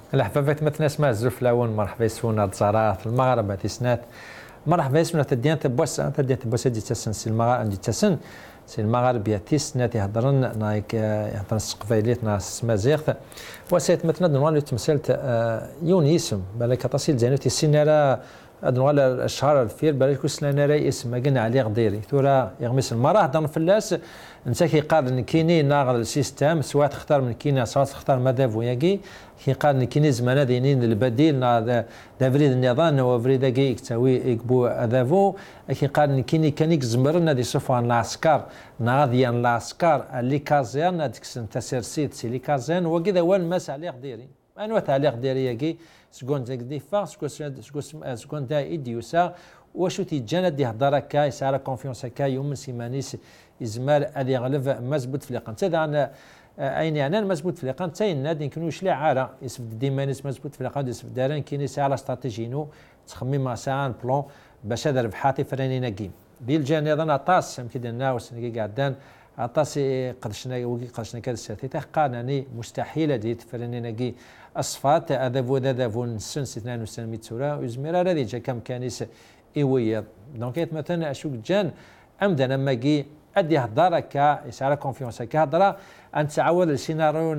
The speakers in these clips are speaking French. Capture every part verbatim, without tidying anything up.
الحفافات مثلا اسماء الزوف لاون مرحبا يسونا تصارات المغاربه تسنات مرحبا يسونا تديان تبوس تديان تبوس دي تسن سي المغاربه دي تسن سي المغاربه تسنات يهضرن نايك يهضرن السقفايليت ناس مازيغ وسيت مثلا نوال تمثلت يوني اسم بالك تصيل زينوتي السنه نوال الشهر الفير بالك كسنا راي اسم ما قلنا عليه غديري ثورا يغمس المراه هضر فلاس انت كيقال كيني ناغ السيستم سواء تختار من كينا سواء تختار ماذا فوياكي كيقال كيني زمان دينين البديل نا دافريد النظام وفريدا كي يكتوي يكبو اذافو كيقال كيني كانيك زمرنا دي صفوان العسكر ناضيان العسكر اللي كازيان ديك تسيرسيت سي لي كازيان وكذا وين ماس عليه غديري انو تاع غديري ياكي سكون زيك دي فا سكون سكون دا ايديوسا واشو تيجانا دي هضره كا يسعى كونفيونس كا يوم سيمانيس يزمال هذه غلف مزبوط في لقان تدا انا اين يعني مزبوط في لقان تاين نادي كنوش لا عاره يسبد ديما ناس مزبوط في لقان يسبد داران كاين ساعه على استراتيجينو تخمم مع ساعه بلون باش هذا ربحاتي فراني ناكيم ديال الجاني اظن عطاس يمكن لنا وسنكي قعدان عطاس قدشنا وكي قدشنا كذا الساتي قانني مستحيل دي تفراني ناكي اصفات هذا فو هذا فو نسن اثنين وسبعمية سوره وزمير هذه جا كم كانيس ايويه دونك مثلا اشوك جان امدنا ماكي ادي هضره كا يسعى كونفيونس كا هضره انت تعاود السيناريو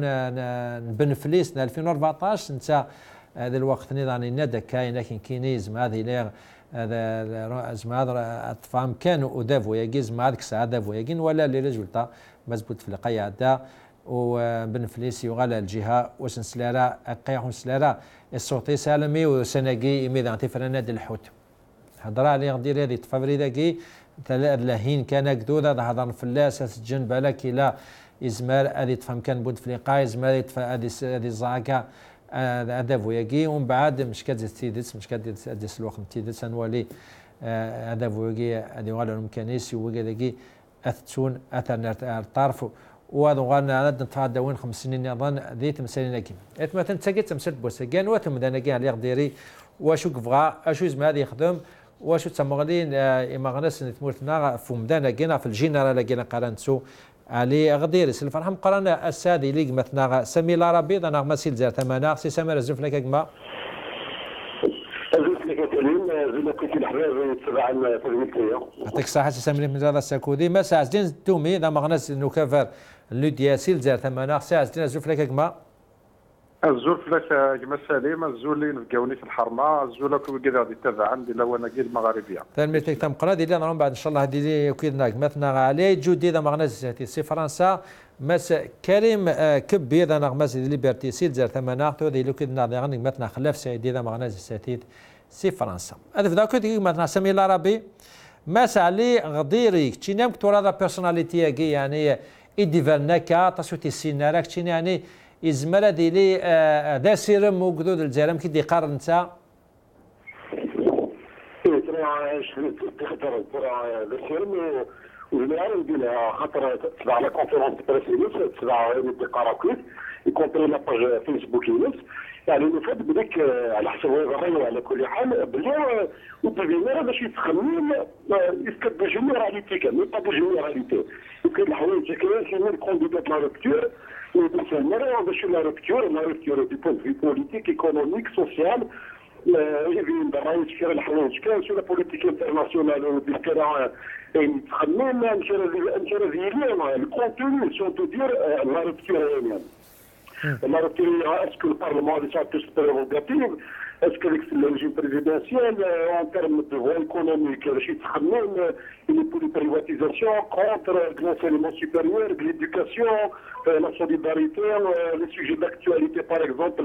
بنفليس ألفين وأربعطاش انت هذا الوقت نظام ندى كاين لكن كينيزم هذه لي هذا زعما هذا الطفام كانوا ودافو يجيز مع هذيك الساعه دافو يجين ولا لي ريزولتا مزبوط في القياده وبنفليس يغلى الجهه وسنسلارا قيحون سلارا الصوتي سالمي وسناقي ميدان تفرناد الحوت هضره على غدير هذه تفافري ذاكي لهين كان قدود هذا هضر فلاس سجن بالك الى ازمار هذه تفهم كان بود فليقا ازمار هذه هذه الزعكه هذا فوياكي ومن بعد مش كاد تيدس مش كاد تيدس الوقت تيدس نولي هذا فوياكي هذه غالا المكانيس وكذاكي اثتون اثر الطرف وهذا غانا نتفاعل وين خمس سنين اظن ذي تمثالين كيما مثلا تسقيت تمثل بوسكان وتم انا كاع اللي غديري واشو كفغا اشو زعما هذا يخدم واشو تمغلين اما غناس نتمرتنا فمدانا كينا في الجنرال كينا قرانتسو علي غدير سي الفرحه مقرانا السادي لي مثنا سمي العربي انا مسيل زار ثمانه سي سمير الزف لك كما الزف لك كريم زي كنت الحباب تبع الفيزيكيه يعطيك الصحه سي سمير من هذا السكودي ما ساعه زين تومي اذا ما غناس نكفر لوديا سيل زار ثمانه ساعه زين الزف لك كما الزول فلاش كما سليم الزول اللي نلقاوني في الحرمه الزول كذا غادي يتابع عندي لو انا كي المغاربيه تنميتك تم قرا ديال نرون بعد ان شاء الله هذه كيدناك مثلا علي جودي اذا ما غناش سي فرنسا مس كريم كبي اذا نغمس ليبرتي سي زر ثمانه تو دي لو كيدنا غني مثلا خلاف سعيد اذا ما غناش ساتيت سي فرنسا هذا في ذاك مثلا سمي العربي مس علي غديري تشينام كتور هذا بيرسوناليتي يعني ايدي فالنكا تسوتي سينارك تشيني يعني إزمرة ديلي ذا سيرم وقدود الجرم كي دي قارن نتا ترى تخطر ترى ذا سيرم والعالم ديالها خاطر تبع لا كونفيرونس بريسيدنس تبع الدقاره كيف يكونتري لا باج فيسبوك يونس يعني نفد بديك على حسب الرأي على كل حال بلي وبالمرة باش يتخمم يسكت بجنراليتي كامل با بجنراليتي يمكن الحوايج كاين كاين كونديدات لا روبتور وباش المرة باش لا روبتور لا روبتور دي بوان في بوليتيك ايكونوميك سوسيال يبين بالرئيس كير الحوايج كاين سو لا بوليتيك انترناسيونال وديكرا يتخمم انترفيليون الكونتوني سون تو دير لا روبتور يعني La rupture, est-ce que le Parlement a des actes prérogatives? Est-ce que le régime présidentiel, en termes de voie économique, il est pour les privatisations, contre l'enseignement supérieur, l'éducation, la solidarité, les sujets d'actualité, par exemple,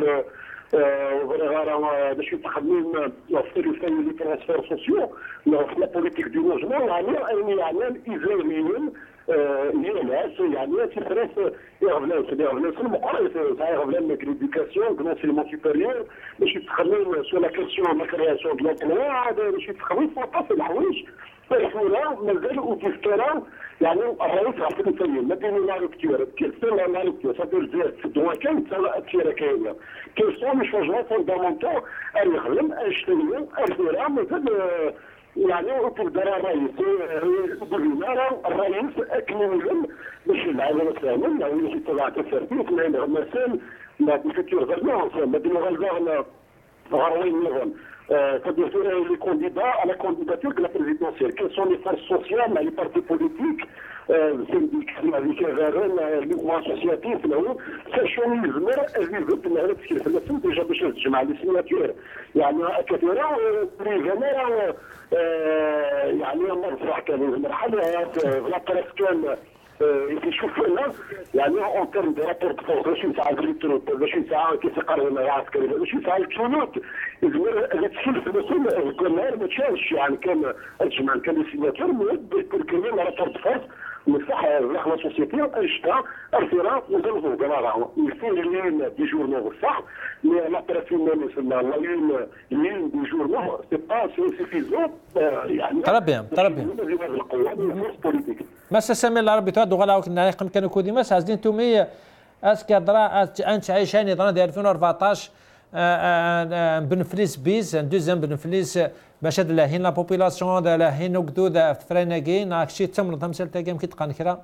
باش يتخمم يوفر لي ترانسفير سوسيو لا بوليتيك دو لوجمون يعني يعني ايزوليين هي ناس يعني سي فريس يغفلان يغفلان في المقارنه يغفلان لك ليديكاسيون لونسيمون سوبيريور باش يتخمم سو لا كيسيون لا كرياسيون دو لومبلوا باش يتخمم في الحوايج فالحوار مازال وتذكرا يعني الرئيس عبد الفيل ما بين لا روبتور كيف لا لا روبتور صدر زاد في الدواء كان ترى التيره كاينه كيف سون لي شونجمون فوندامونتال ان يخدم ان يشتغل ان يدير مازال يعني وتبدا الرئيس يقول لنا الرئيس اكمل باش العالم الثامن او اللي تبع الترتيب ما مثلا ما بفكر غير ما ديما غير غير نظام c'est-à-dire les candidats à la candidature de la présidentielle. Quelles sont les forces sociales, les partis politiques, syndicats, les mouvements associatifs, sachant يزمر الفيزيت اللي هذا الشيء فلسفه ديجا باش تجمع لي سيناتور يعني كثيره بريفانا يعني مرفوع كان المرحله لا كان يشوف لنا يعني اون تيرم دو رابور دو فورس باش ينفع التروت باش ينفع كيتقرر العسكري باش ينفع الجنود هذا الشيء في المسؤول الجمهور ما تشالش يعني كان الجمع كان السيناتور مود كلمه رابور دو فورس مصح لا سوسيتي اشتا ارثرا وزنزو جماعه يفير لين دي جورنو صح مي لا بريسيون لا لين لين دي جورنو سي با سوفيزون يعني très bien très bien مسا سامي العربي تودو غلا كنا يقم كانوا كودي مسا زين تومي اسك درا انت عايشاني درا ديال ألفين وأربعطاش بنفليس بيز دوزيام بنفليس باش هاد لاهين لا بوبولاسيون دا لاهين وقدود فريناكي ناكشي تمر تمثال تاكام كي تقان كرا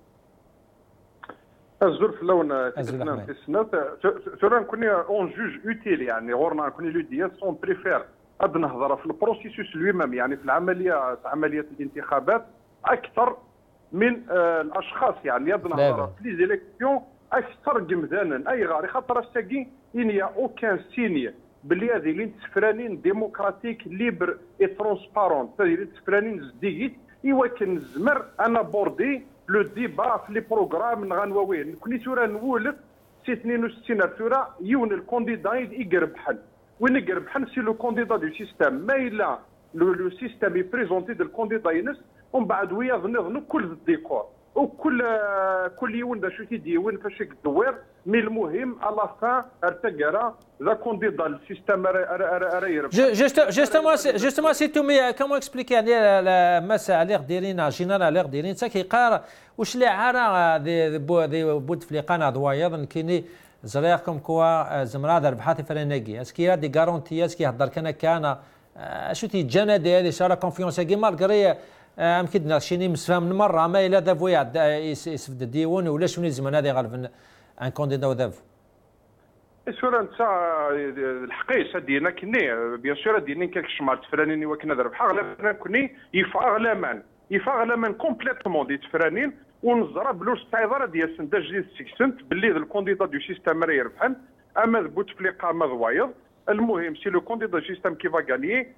الزور في اللون في السنة سورا نكوني اون جوج اوتيل يعني غورنا نكوني لو ديال سون بريفير غاد نهضر في البروسيسوس لويمام يعني في العمليه عمليه الانتخابات اكثر من آه الاشخاص يعني غاد نهضر في لي زيليكسيون اكثر جمدانا اي غاري خاطر الساكي ان يا اوكان سيني باللي هذه اللي تسفرانين ديموكراتيك ليبر اي ترونسبارون اللي تسفرانين زديت ايوا كنزمر انا بوردي لو ديبا في لي بروغرام غنواويه كوني تورا نولد سي اثنين وستين ثورة يون الكونديدا يقرب حل وين يقرب حل سي لو كونديدا دو سيستيم ما الا لو سيستيم يبريزونتي دو الكونديدا ينس ومن بعد ويا ظنظنو كل الديكور وكل كل يوم دا شو تيدي وين فاش الدوير مي المهم على فان ارتقرا ذا كونديدا السيستم راه يربح جوستومون جوستومون سي تومي كومون اكسبليكي على مسا على دايرين جينيرال على دايرين تا كيقار واش اللي عارا دي بود فليقان ضوايض كيني زريقكم كوا زمرا ربحات فرناكي اسكي دي غارونتي اسكي هضر كان كان شو تيجانا ديالي شارا كونفيونس كي مالغري يمكن ناقشيني مسفهم من مره ما الا دافو يسفد الديوان ولا شنو زمان هذا غالبا ان كونديدا ودافو سورا انت الحقيقه ديالنا كني بيان سور ديالنا كاكش مع التفرانين وكنا ربحا غالبا كني يفا غلامان يفا غلامان كومبليتومون دي تفرانين ونزرا بلو استعذار ديال سندا جديد سكسنت باللي الكونديدا دو سيستيم راه يربحن اما بوت فليقا ما ضوايض المهم سي لو كونديدا دو سيستيم كي فا غانيي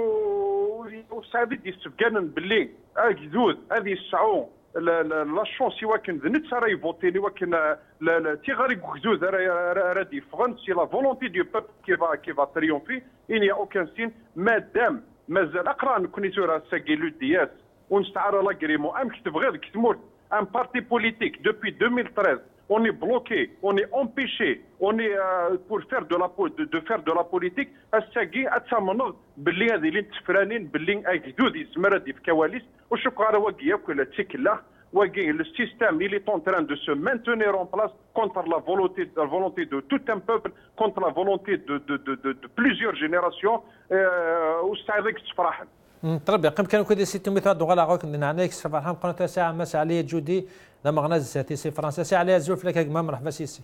وسعيد يستبقان باللي اكدود هذه الساعه لا شونس يواكن ذنت راه يفوتيني ولكن تي غير كدود راه ديفرون سي لا فولونتي دو بوبل كي فا كي فا تريومفي ان يا اوكان سين مادام مازال اقرا نكوني تورا ساكي لو دياس ونستعار لاكريمون ام كتب غير كتمول ان بارتي بوليتيك دوبي ألفين وثلاثة on est bloqué, on est empêché, on est euh, pour faire de la de, de faire de la politique. الساقي اتسامنض باللي هذه اللي تفرانين باللي اكدود يسمر هذه في كواليس وشكرا على واقي كل تيكلا واقي لو سيستيم اللي est en train de se maintenir en place contre la volonté la volonté de tout un peuple contre la volonté de de de de, de plusieurs générations وسعيدك تفرحن. طيب يقيم كانوا كده ستة مئة دولار غوك نعنيك صباح قناه ساعه مس عليه جودي لما غنز ساتي سي فرنسا سي عليها زول فلك ما مرحبا سيسي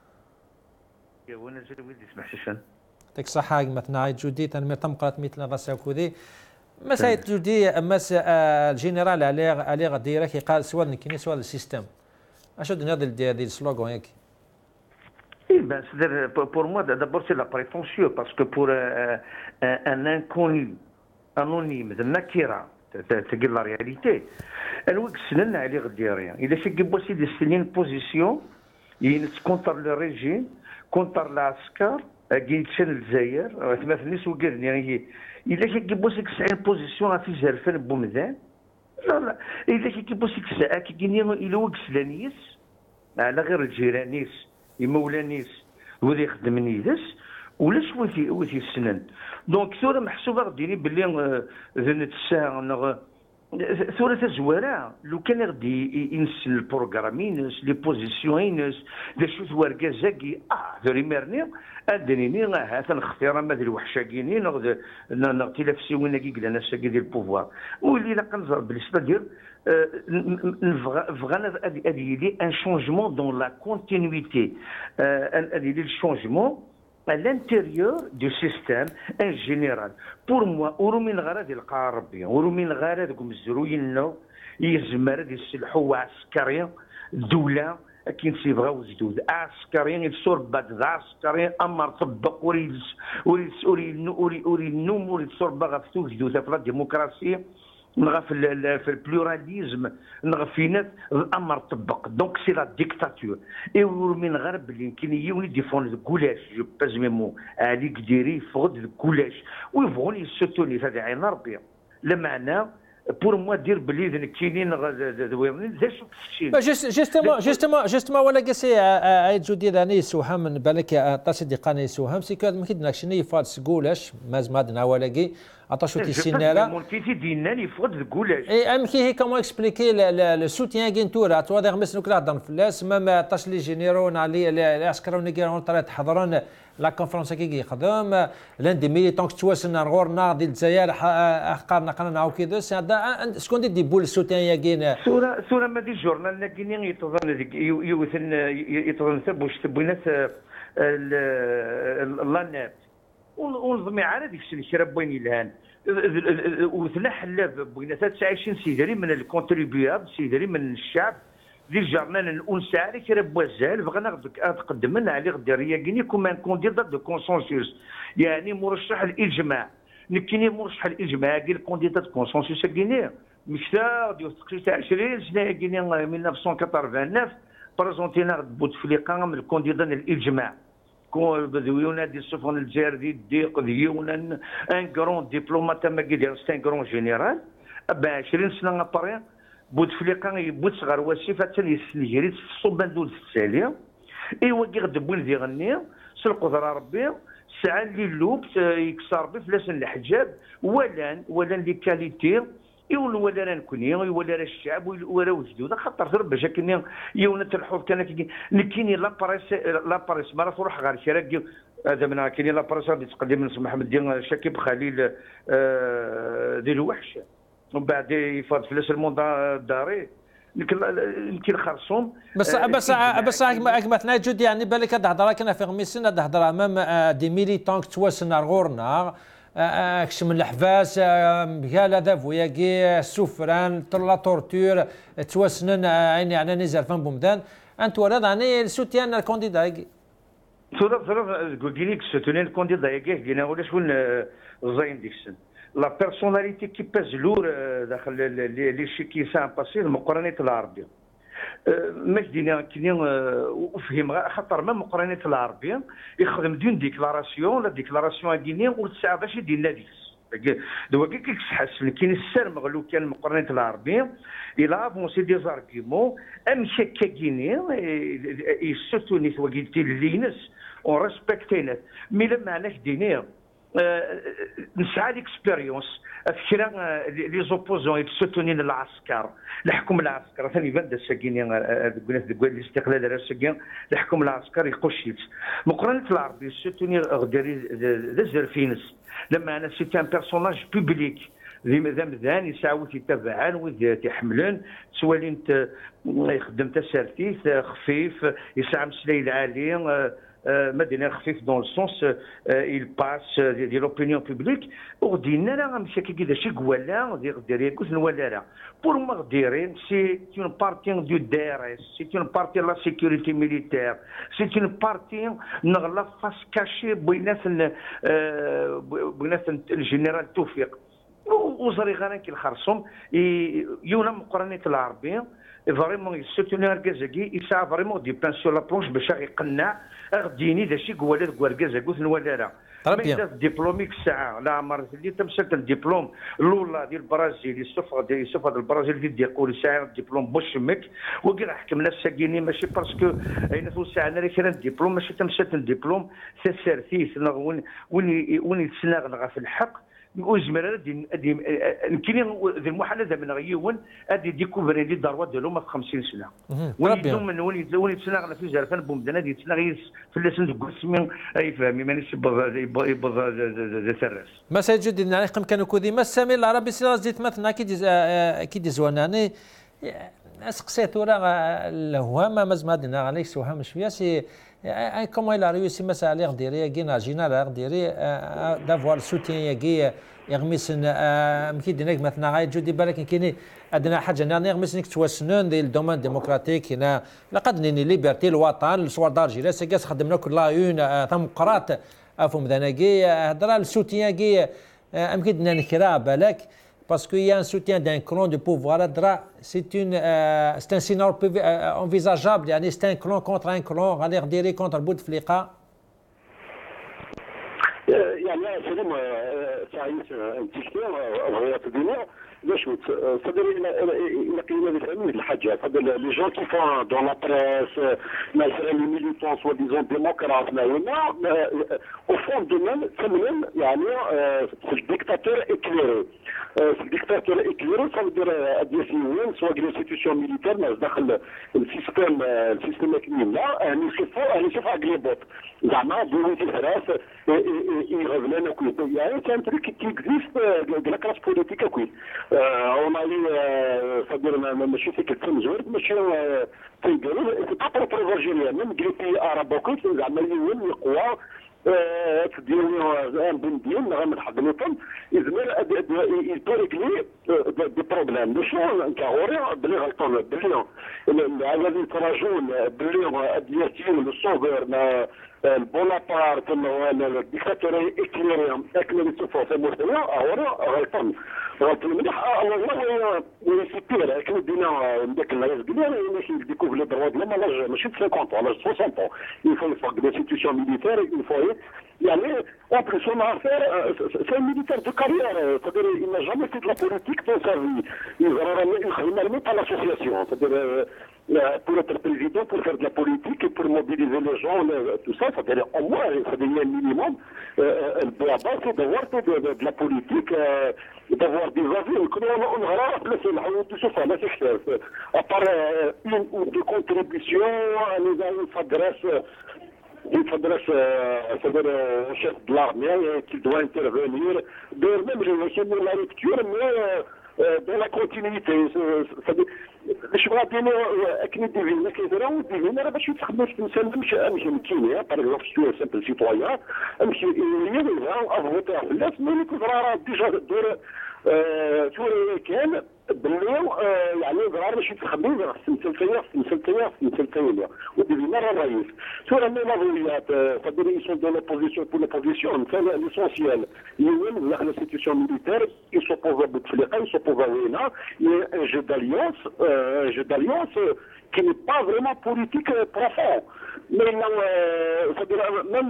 يا وانا زول ولدي اسمح شيشان ديك الصحه مثلا جودي تنمير تم قرات مثل راسها كودي مسايت جودي مس الجنرال علي علي غديره كيقال سوال كاين سوال السيستم اش هذا هذا السلوغون ياك Oui, ben, pour moi, d'abord, c'est la prétentieux, parce que pour euh, un, un inconnu anonyme, de Nakira, c'est la réalité. Elle dit que c'est عليه غديريا. Il a fait que des signes une position, il contre le régime, contre l'Askar, qui tient le Zaïre, مثلا سو قرني il a fait que c'est une position à faire faire بومدان. لا لا il a fait que c'est كي كيني إلى وكس لانيس على غير الجيرانيس يمولانيس وذي يخدمني ذس ولاش وثي وثي السنن دونك ثورة محسوبة غديني باللي ذنت الساعة ثورة الزوارة لو كان غادي ينس البروغرام ينس لي بوزيسيون ينس دا شو ثوار كازاكي اه ذوري ميرني ادنيني هذا نختار ما ديال الوحشاكيني نغد نغتي لافسي وين كي قلنا ساكي ديال البوفوار واللي لا كنزر بلي ستادير فغانا هذه لي ان شونجمون دون لا كونتينيتي هذه لي الشونجمون à l'intérieur du système en général. Pour moi, ورومين غراد يلقى ربي ورومين غراد كم الزروينا يزمر دي السلحوا عسكريين دولة كي نسيبغاو جدود عسكريين يتصور بعد عسكريين امر طبق وريد وريد وريد وريد وريد النوم وريد تصور باغا فتو جدود في الديمقراطية نغا في في البلوراليزم نغا في ناس الامر طبق دونك سي لا ديكتاتور اي من غرب اللي يمكن يولي ديفون الكولاش جو باز ميمو علي كديري فغد الكولاش ويبغون يسوتوني هذا عين ربي لمعنى بور موا دير بلي كاينين ذا شو كشين جوستومون جوستومون جوستومون ولا كاسي عيد جودي راني يسوهم من بالك طاش ديقاني يسوهم سي كاد ما كيدناك شنو يفالس كولاش مازم هادنا ولاكي عطاشو تيسينالا مونتيتي ديالنا اللي فقد الكولاش اي ام كي هي كومون اكسبليكي لو سوتيان كين تورا تو هذا غمس نوكلا دون فلاس ما طاش لي جينيرون على العسكر ونيكيرون طلع تحضرون لا كونفرنس كي يخدم لان دي ميليتون تواسلنا غورنا ديال الجزائر احقارنا قرنا هاو كذا هذا شكون دي بول سوتيان يا كين صوره صوره ما دي جورنال لكن يتظن يوثن يتظن باش تبينات اللاناب ونظمي على ديك الشيء اللي راه بين الهان وثنا حلاب بغينا تعيشين سيدري من الكونتريبياب سيدري من الشعب ديال الجرنان الانثى عليك راه بوزال بغينا نقدم لنا عليه غدير ياكيني كوم ان كونديدا دو كونسونسيوس يعني مرشح الاجماع نكيني مرشح الاجماع ديال كونديدا دو كونسونسيوس كيني مشتا ديال تقريبا عشرين سنه كيني ألف وتسعمائة وثمانية وثمانين بريزونتينا بوتفليقه من الكونديدا الاجماع بدويونا دي السفن الجاردي الديق ديونا ان كرون ديبلومات ما كيدير سي ان كرون جينيرال ب عشرين سنه ابري بوتفليقه بوت صغار وسيفه يسنجري الصوبان دول الساليه ايوا كي غدبون دي غني سلقوا ربي ساعه اللي اللوب يكسر بفلاس الحجاب ولا ولا لي كاليتي يقول ولا راه نكوني ولا راه الشعب ولا وجدود خاطر في باش كني يونا تلحوف كان كاينين لا بريس لا بريس ما تروح غير شراك هذا من كاينين لا بريس اللي تقدم من محمد الدين شكيب خليل ديال الوحش ومن بعد يفاض فلاس الموند الداري يمكن خرصهم بس بس بس كما تناجد يعني بالك هاد الهضره كنا في غميسنا هاد الهضره امام دي ميليتون تواسلنا غورنا كشم الحفاس قال هذا فوياكي السفران لا تورتور تواسنن عيني على نزار فان بومدان انت ورد يعني سوتيان الكونديدا يجي صرف صرف قلت لك سوتيان الكونديدا يجي قلنا ولا شكون زين ديكسن لا بيرسوناليتي كي باز لور داخل لي شيكي سان باسي المقرنه العربيه ماش دينا كاين وفهم خاطر ما مقرنه العربيه يخدم دون ديكلاراسيون لا ديكلاراسيون كينيا وتسعى باش يدير ديك دوا كي كيحسن كاين السر مغلو كان مقرنه العربيه الى افونسي دي زارغيمون ام شكا كينيا يسوتوني توقيتي لينس اون ريسبكتينات مي لما معناه دينيا نسعى ليكسبيريونس فكرا لي زوبوزون يتسوتونين العسكر الحكم العسكر ثاني بان الساكيني الاستقلال الرسمي الحكم العسكر يقشيت مقرنه العربي سوتوني غديري دزرفينس لما انا سيت ان بيرسوناج بوبليك ذي مادام ذان يسعاو تيتبعان وذ تيحملن سوالين يخدم تسارتيث خفيف يسعى مسلايل عالي مدينه خفيف دون السونس il passe ديال لوبينيون بوبليك ودينا راه ماشي كي شي قوالا ديال ديال كوز ولا راه بور ما غديرين سي اون بارتي دو دي ار اس سي اون بارتي لا سيكوريتي ميليتير سي اون بارتي نغلا فاس كاشي بينات بينات الجنرال توفيق وزري غانا كي الخرصوم يونا مقرنه العربيه فريمون سوتوني الكازاكي يسعى فريمون دي بان سور لا بلونش باش يقنع غديني داشي قوالات كواركازا قلت نوالا راه مي ديبلوميك الساعه لا عمر اللي تمسك الدبلوم الاولى ديال البرازيل يصفى ديال يصفى البرازيل ديال ديقول ساعه الدبلوم بوشمك وكاع حكمنا الساكيني ماشي باسكو اين تو ساعه انا كان الدبلوم ماشي تمسك الدبلوم سيرتيس وين وين وين يتسناغ في الحق وزمر ادي ادي يمكن ذي المحاله من غيون ادي ديكوفري لي الدروات ديالهم في خمسين سنه وليدو من وليد وليد سنه غنا في زرفان بومدنا دي سنه غير في اللسان ديك السمين اي فهمي مانيش يبغى الراس ما سيجد ان عليكم كانوا كودي ما السامي العربي سي زيت مثلا كي كي زواناني سقسيت ورا الهوامه مازال هادنا عليك سوهام شويه سي كومون il a réussi مثلا على غديري كينا جينا غديري دافوار سوتين ياكي يغمسن مكيدناك مثلا غاي جودي بالك كاينين عندنا حاجه انا يغمسنك توسنون ديال الدومين ديمقراطيك هنا لقد نيني ليبرتي الوطن الصور دار جيلاس كاس خدمنا كل لا اون ثمقرات افهم ذناكي هضره السوتين كي مكيدنا نكرا بالك parce qu'il y a un soutien d'un clan de pouvoir, c'est une, euh, c'est un scénario euh, envisageable. C'est un clan contre un clan, aller dire contre Bouteflika. يعني سلام سعيد الدكتور بغيت الدنيا باش صدر الى الى قيمه الفهميه الحاجه صدر لي جون كي فون دون لا بريس مثلا لي ميليتون سوا ديزون ديموكرات هنا او فون دو ميم ثمن يعني في الديكتاتور اكليري في الديكتاتور اكليري صدر اديسيون سوا انستيتيوشن ميليتير ناس داخل السيستم السيستم اكليم لا يعني شوفوا يعني شوف اغليبوت زعما دوري في الحراس يغزلنا كويس يعني كان تريك كي اكزيست لا كلاس بوليتيك كويس on a eu c'est-à-dire ماشي فكره تنجرد ماشي تنقالوا تقدر تروج الجيريان من قلتي ارابوكيت زعما يوم يقوى تديروا بن ديال غير حضنتهم يزمر يطرق لي دي بروبليم ماشي كهوري بلي غلطون بلي الذي يتراجون بلي ديالتيون الصوفر البونابارت الديكتاتوري اكليريا اكليري سوفو في مستوى هوري غلطون غلطون مليح الله يسيبير كي دينا داك الناس قلنا ماشي ديكوفر لي دروا لا مالاج ماشي خمسين ولا ستين il faut il faut des institutions militaires il faut يعني en plus on a affaire c'est un militaire de carrière c'est-à-dire il n'a jamais fait de la politique dans sa vie il n'a jamais pas l'association c'est-à-dire pour être président, pour faire de la politique et pour mobiliser les gens, tout ça, ça veut dire au moins, ça devient un minimum. Le bas, c'est d'avoir de, de, de la politique, euh, d'avoir des avis. On aura placé tout ça, là, c'est à part euh, une ou deux contributions, les amis s'adressent. Il s'adresse c'est-à-dire au chef de l'armée qui doit intervenir, de même de la rupture, mais euh, dans la continuité. C'est-à-dire, je vais donner une divine, كيديروا الديفين راه باش يتخدم في الانسان مش مش يمكن باغ اكزومبل سي سامبل سيتويان مش يلزم افوتي في الناس ملي كترى راه ديجا دور توري كان باللي يعني ضرار باش يتخدم في السلطيه في السلطيه في السلطيه والديفين راه الرئيس توري مي نظريات تقدر يسون دو لوبوزيسيون بور لوبوزيسيون سي ليسونسيال يوم داخل الانستيتيوشن ميليتير يسوبوز بوتفليقه يسوبوز وينا ان جو داليونس un jeu d'alliance qui n'est pas vraiment politique profond. Mais non, c'est-à-dire, même,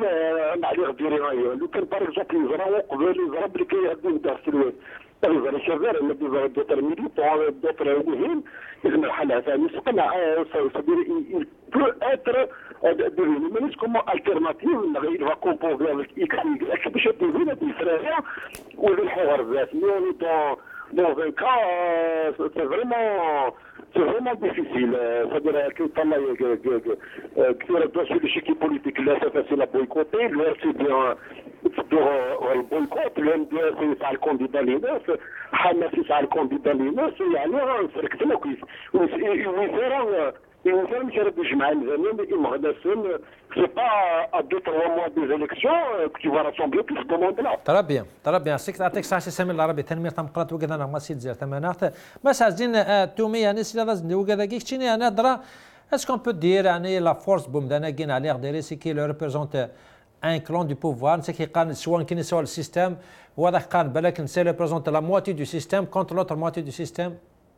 par exemple, ils auront les arabes qui ont d'instruire. Ils ont cherché d'autres militants, d'autres mouvements, ils ont c'est-à-dire, il peut être devenu comme alternative, il va composer avec X, Y, باش يديروا الديفرنسيون والحوار ذات. Mais on est dans dans un cas, euh, c'est vraiment, c'est vraiment difficile. C'est-à-dire que كثير الدوسي الشكل بوليتيك لا c'est la boycotter, le c'est bien le boycott, le M D S يسعى الكانديدا ليناس، حماس يسعى الكانديدا ليناس، يعني فرقتنا كويس. ويصيروا الانسان مش راح يجمع الميزانيه اما غدا السن سي با ا دو تروا موا دي زيليكسيون كو تو فا راسومبلي تو سو دوموند لا. ترى بيان ترى بيان سيك تعطيك ساعه سامي العربي تنمير تم قرات وكذا انا ما سيت زير ثمانات ما سازين تومي يعني سي لازم وكذا كيتشيني انا درا اسكو بو دير يعني لا فورس بومدانا كاين عليه ديري سي كي لو ريبريزونت ان كلون دو بوفوار سي كي قال سواء كاين سواء السيستيم وهذا قال بالك سي ريبريزونت لا موتي دو سيستيم كونتر لوتر موتي دو سيستيم.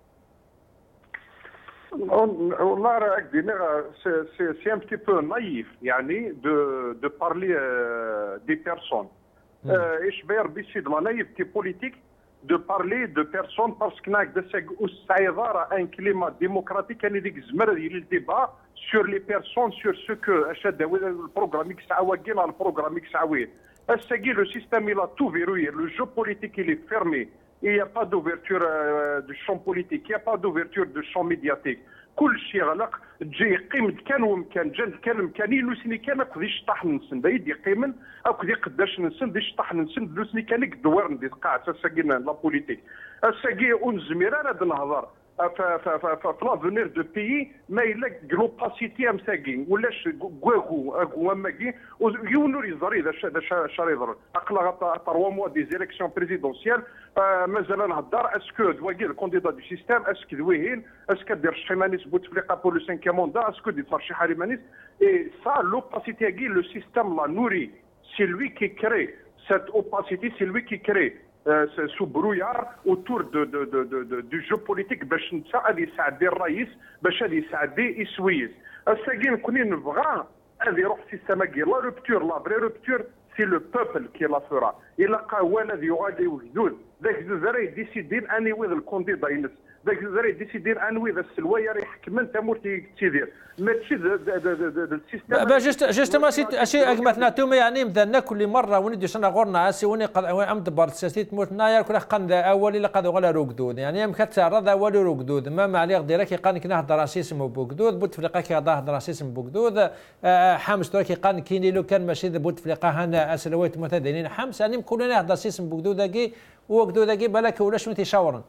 والله راه هكذا سي سي ان بتي بو نايف يعني دو دو بارلي دي بيرسون ايش بير بيسي دو لا نايفتي بوليتيك دو بارلي دو بيرسون باسكو هكذا السعيده راه ان كليما ديموكراتيك اللي ديك الزمر ديال الديبا سور لي بيرسون سور سو كو اش البروغرام يكسعوا كاين البروغرام يكسعويه Le système, il a tout verrouillé. Le jeu politique, il est fermé. Il n'y a pas d'ouverture euh, de champ politique, il n'y a pas d'ouverture de champ médiatique. كل شيء غلق تجي قيم كان ومكان جا نتكلم كان يلوسني كان اكو دي شطح نسن دا يدي قيمن اكو دي قداش نسن دي شطح نسن لوسني كان يدور ندي قاع ساكينا لا بوليتيك الساكي ونزمير انا نهضر في لافونير دو بيي ما الا كلوباسيتي مساكين ولاش كواكو اكو ماكي يونور يزري ذا شاري يضر اقلا تروا موا دي زيليكسيون بريزيدونسيال مازال نهضر اسكو دواكي الكونديدا دو سيستيم اسكو دويهين اسكو دير شحيمانيس بوتفليقه بور لو سانكيام موندا اسكو دي تفرشي حريمانيس اي سا لوباسيتي كي لو سيستيم لا نوري سي لوي كي كري سيت اوباسيتي سي لوي كي كري سو برويار اوتور دو دو دو دو دو جو بوليتيك باش نتا غادي يساعد الرئيس باش غادي يساعد يسويس الساكين كوني نبغى غادي يروح سيستم كي لا روبتور لا فري روبتور سي لو بوبل كي لا فورا الا قاوا الذي يغادي وجدود ذاك زرا يديسيدين اني وذ الكونديدا ينس ذاك زرا يديسيدين اني وذ السلوايه راه يحكمن تمورتي تيدير ماشي السيستم باش جست جست ما سيت اشي اجمتنا توما يعني مثلا كل مره وندي سنه غورنا اسي وني قد امد بارت سياسيت موتنا يا كل قند اولي لقد ولا رقدود يعني ام كتعرض اولي رقدود ما ما عليه ديرك قان كنا هضر اسيسم بوقدود بوتفليقه كي هضر اسيسم بوقدود حامس تركي قان كيني لو كان ماشي بوتفليقه هنا اسلويت متدينين حامس يعني كلنا هضر اسيسم بوقدود كي وقدود كي بالك ولاش نتي شاورن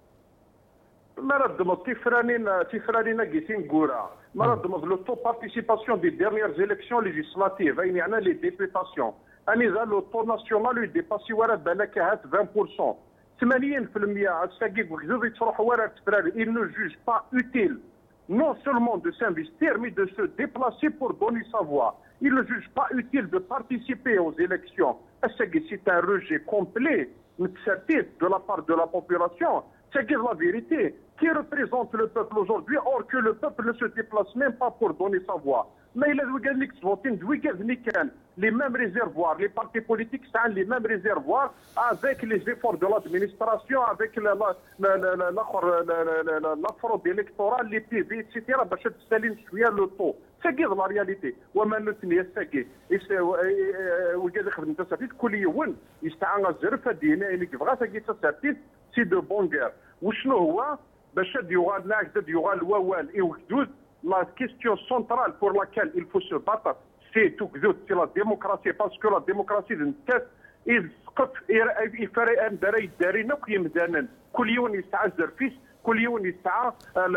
مرض تيفرانين تيفرانين قيسين كورا مرض لو تو بارتيسيباسيون دي ديرنيير زيليكسيون ليجيسلاتيف يعني انا لي ديبيتاسيون اني ذا لو تو ناسيونال يديباسي ورا بالك هات عشرين بالمئة ثمانين بالمئة الساكيك وكذا تروح ورا تفراري il ne juge pas utile non seulement de s'investir mais de se déplacer pour donner sa voix. Il ne juge pas utile de participer aux élections. C'est un rejet complet de la part de la population. C'est dire la vérité. Qui représente le peuple aujourd'hui, or que le peuple ne se déplace même pas pour donner sa voix. Mais il a les mêmes réservoirs, les partis politiques sont les mêmes réservoirs avec les efforts de l'administration, avec la, la, la, la, la, la fraude électorale, les P V, et cetera. Le taux. C'est dire la réalité. وما نتني الساكي وكذا خدمت تسافيت كل يوم يستعان الزرفه دينا اللي كيبغى ساكي تسافيت سي دو بونغير وشنو هو باش يغال لا زاد يغال ووال اي وكدود لا كيستيون سونترال بور لاكال il faut se battre سي توكدود سي لا ديموكراسي باسكو لا ديموكراسي نتاس يسقط يفرق ان داري داري نق يمدانا كل يوم يستعان الزرفيس كل يوم يسعى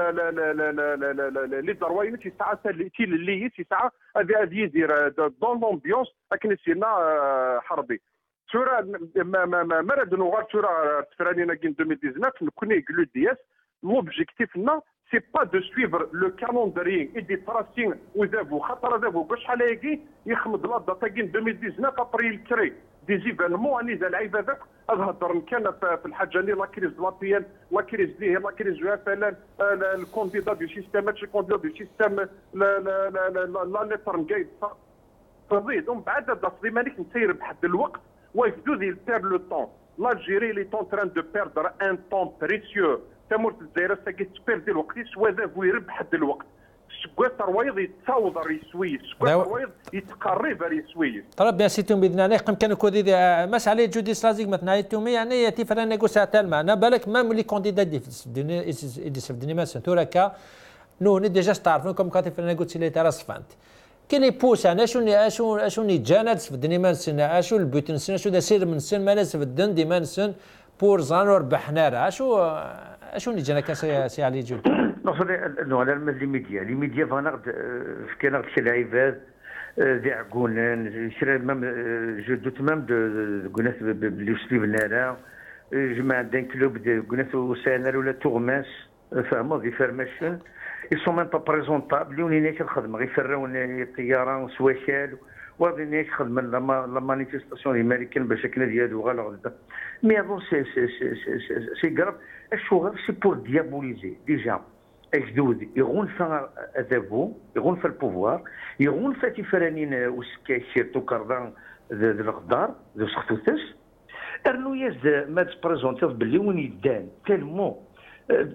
لي دروينت يسعى تي اللي يسعى هذه يدير دون لومبيونس لكن سينا حربي سورة ما ما ما مرض نوغال سورة تفرانينا كين ألفين وتسعطاش نكوني قلو دياس لوبجيكتيفنا سي با دو سويفر لو كالوندري اي دي تراسين وذابو خاطر ذابو شحال هاكي يخمد لا داتا كين ألفين وتسعطاش ابري كري دي زيفينمون اني ذا العيب هذاك هضر كان في الحاجه اللي لا كريز لابيان لا كريز ديه لا كريز جوافلان الكونديدا دو سيستيم ماشي كونديدا دو سيستيم لا لا لا لا ليتر جايد تزيد ومن بعد هذا سليمانيك نسير بحد الوقت ويفدو ذي بير لو طون l'Algérie est en train de perdre un temps précieux تمرت الجزائر ساكي تبيردي الوقت سوا ذا يربح هذا الوقت سكوات روايض يتصاوض يسويس سكوات روايض يتقرب يسويس طلب يا سيتم باذن الله قم كانوا كودي مس عليه جودي سلازيك مثلا يتوم يعني ياتي فرنا نيغوسيا تاع معنا بالك مام لي كونديدا دي دي سفدني ما سنتوركا نو ني ديجا تعرفون كم كاتي فرنا نيغوسيا تاع راسفانت كاين يبوس انا شنو اشو شنو جانات سفدني ما سنا اشو البوتن سنا شو دا سير من سن ما سفدن دي ما سن بور زانو ربحنا اشو اشو اللي جانا كان سي علي جود نو على لي ميديا لي ميديا فنقد كاين شي لعيبات ذي عقولان شرا مام جو دوت مام دو كوناس بلي سليب لنا جماعه دان كلوب دو كوناس وسانر ولا تورماس فهموا دي فارماشن ils sont même pas présentables اللي نيش الخدمه غيفراون الطياره وسواشال وهذا نيش خدمه لا مانيفيستاسيون الامريكان باش كنا ديالو غا الغدا مي افون سي سي سي سي كراف الشغل سي بور ديابوليزي ديجا اجدود يغونفا اذابو يغونفا البوفوار يغونفا تيفرانين وسكاشير توكردان ذا الغدار ذا سختوتس ارنو ياز ما تبريزونتي باللي وين يدان تالمو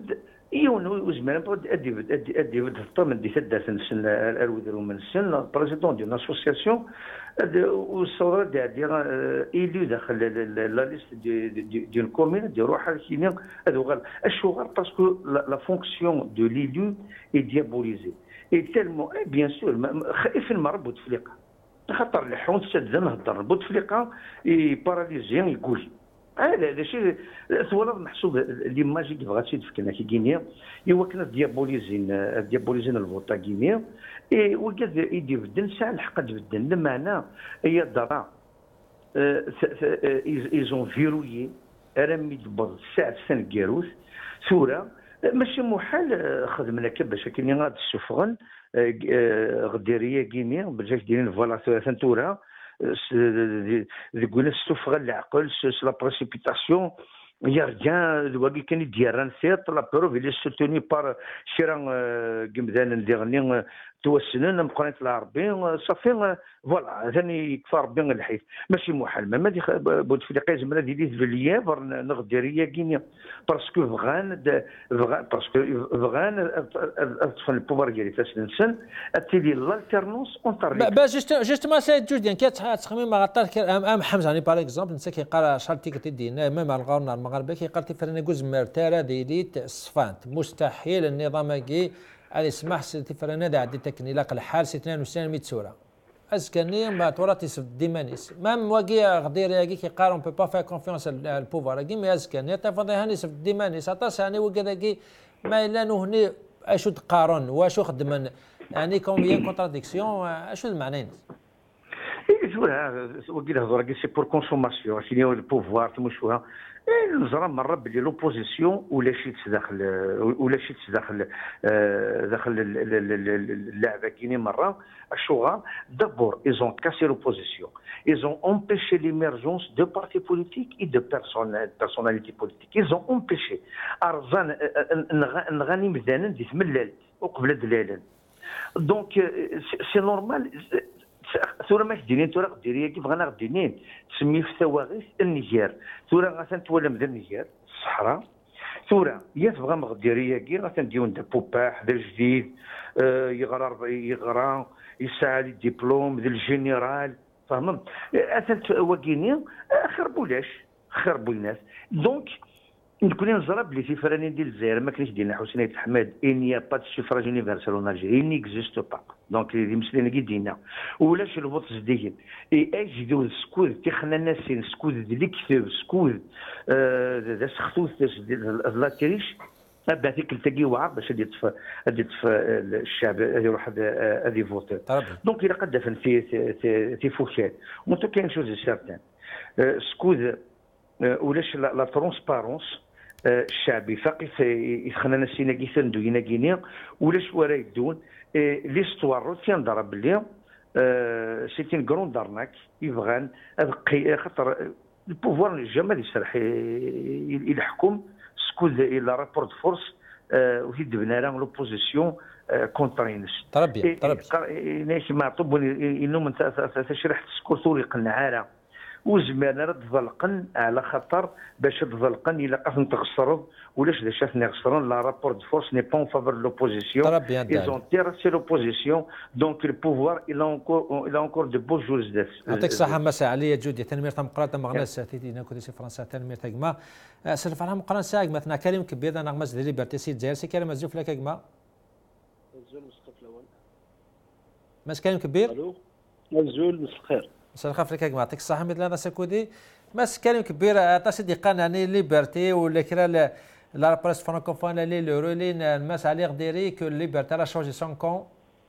يون وزمان ادي ادي ادي من دي تدات السن الودر من السن بريزيدون ديال لاسوسياسيون والصوره ديال ايلو داخل لا ليست ديال كومين ديال روحها كيما هذو غير الشغل باسكو لا فونكسيون دو ليلو اي ديابوليزي اي تالمون بيان سور خايف المرض بوتفليقه خاطر الحون تسد نهضر بوتفليقه باراليزيان يقول هذا هذا شيء ثوره محسوب ليماجي اللي بغات شي تفكنا كي غينيا ايوا كنا ديابوليزين ديابوليزين الفوطا غينيا اي وقاد يدي بدن ساعه الحق بدن المعنى هي الضرا ايزون فيرويي رمي دبر ساعه سنه كاروس ثوره ماشي محال خدمنا باش كاين غاد السفغن غديريه غينيا بجاش دايرين فوالا ثنتورا يقول السفغه العقل لا بريسيبيتاسيون il y a rien de كان يدير سيت لا بروف اللي سوتوني بار شيران قمدان اللي توسنن مقرنت العربي صافي فوالا ثاني يكفى ربي الحيف ماشي محال ما دي بوتفليقه زعما ديال فيليافر نغديريه كينيا باسكو فغان باسكو فغان الطفل البوبر ديالي فاش نسن اتيلي لالتيرنونس اونتر با جوست جوستومون سي جوج ديال كتخمم ما غطاك ام حمزه يعني باغ اكزومبل نسى كيقرا شارتي كتدينا ميم الغورنا المغربي كيقرا تفرنا جوج مرتاره ديليت الصفانت مستحيل النظام كي اللي سمح تفرنا دا عدي تكنيلاق الحال سي اثنين وستين مية سوره اسكني ما توراتيس ديمانيس مام واقي غدير ياكي كيقال اون بو با فير كونفيونس البوفوار كي ما اسكني تفضل هاني سف ديمانيس عطاس يعني وكذاكي ما الا هني اشو تقارن واشو خدم يعني كومبيان كونتراديكسيون اشو المعنى وكي الهضره سي بور كونسوماسيون شنو هو البوفوار تمشوها نزرى مره بلي لوبوزيسيون ولا شي تداخل ولا شي تداخل داخل اللعبه كاينين مره الشغل دابور ايزون كاسي لوبوزيسيون ايزون امبيشي ليميرجونس دو بارتي بوليتيك اي دو بيرسون بيرسوناليتي بوليتيك ايزون امبيشي ارزان نغاني مزانا دي تملال وقبل دلالان دونك سي نورمال ثورة ما كديرين ثورة غديريه كيف غانا غديرين تسمي في ثواغيث النيجير ثورة غتنتولى من النيجير الصحراء ثورة يا تبغى مغديريه كي غتنديو ند بوباح ذا الجديد آه يغرى يغرى يسعى لي ديبلوم ذا الجنرال فهمت اثنت واكيني خربوا لاش خربوا الناس دونك نكون نزرى بلي في فرانين ديال الجزائر ما كاينش ديالنا حسين الحماد ان يا با سوفراج يونيفرسال اون الجيري ني اكزيست با دونك دي مسلين كي دينا ولاش الوط زديين اي اي جدو سكود تيخنا ناسين سكود ديال الكتاب سكود ذا سختوث لا تريش ابا فيك تلقي وعر باش هادي تف هادي تف الشعب يروح هادي فوتي دونك الى قد دفن في في فوشات مونتو كاين شوز سيرتان سكود ولاش لا ترونسبارونس الشعبي فقط يخلينا نسينا كيسان دوينا كينيا ولاش ورا يدون ليستوار روتيان ضرب لي سيتين كرون دارناك يبغان خاطر البوفوار جامل يسرح يحكم سكود الى رابور دو فورس وهيد بنا راه لوبوزيسيون كونترينس تربي تربي ناس ما طب انه من تشرح سكور ثوري قنعاره وزمان راه تظلقن على خطر باش تظلقن الا قاف تغصرض ولاش دا شافني غصرن لا رابور دو فورس ني با فافور لوبوزيسيون ايزون تيراسي لوبوزيسيون دونك البوفوار الى اونكور الى اونكور دو بو جورز داس يعطيك الصحه مساء عليا جودي تنمير تم قرات مغنى ساتيدينا كودي سي فرنسا تنمير تاكما سلف على مقران ساق مثلا كريم كبير انا غمز دي ليبرتي سي الجزائر سي كريم زوف لك كما زول مسقف الاول ماس كريم كبير الو زول مسخير مساء الخير فيك يعطيك الصحه مثل هذا سكودي ماس كريم كبير عطاش ديقان يعني ليبرتي ولا كرا لا بريس فرانكوفون لي لو رولين الماس علي غديري كو ليبرتي لا شونجي سون كون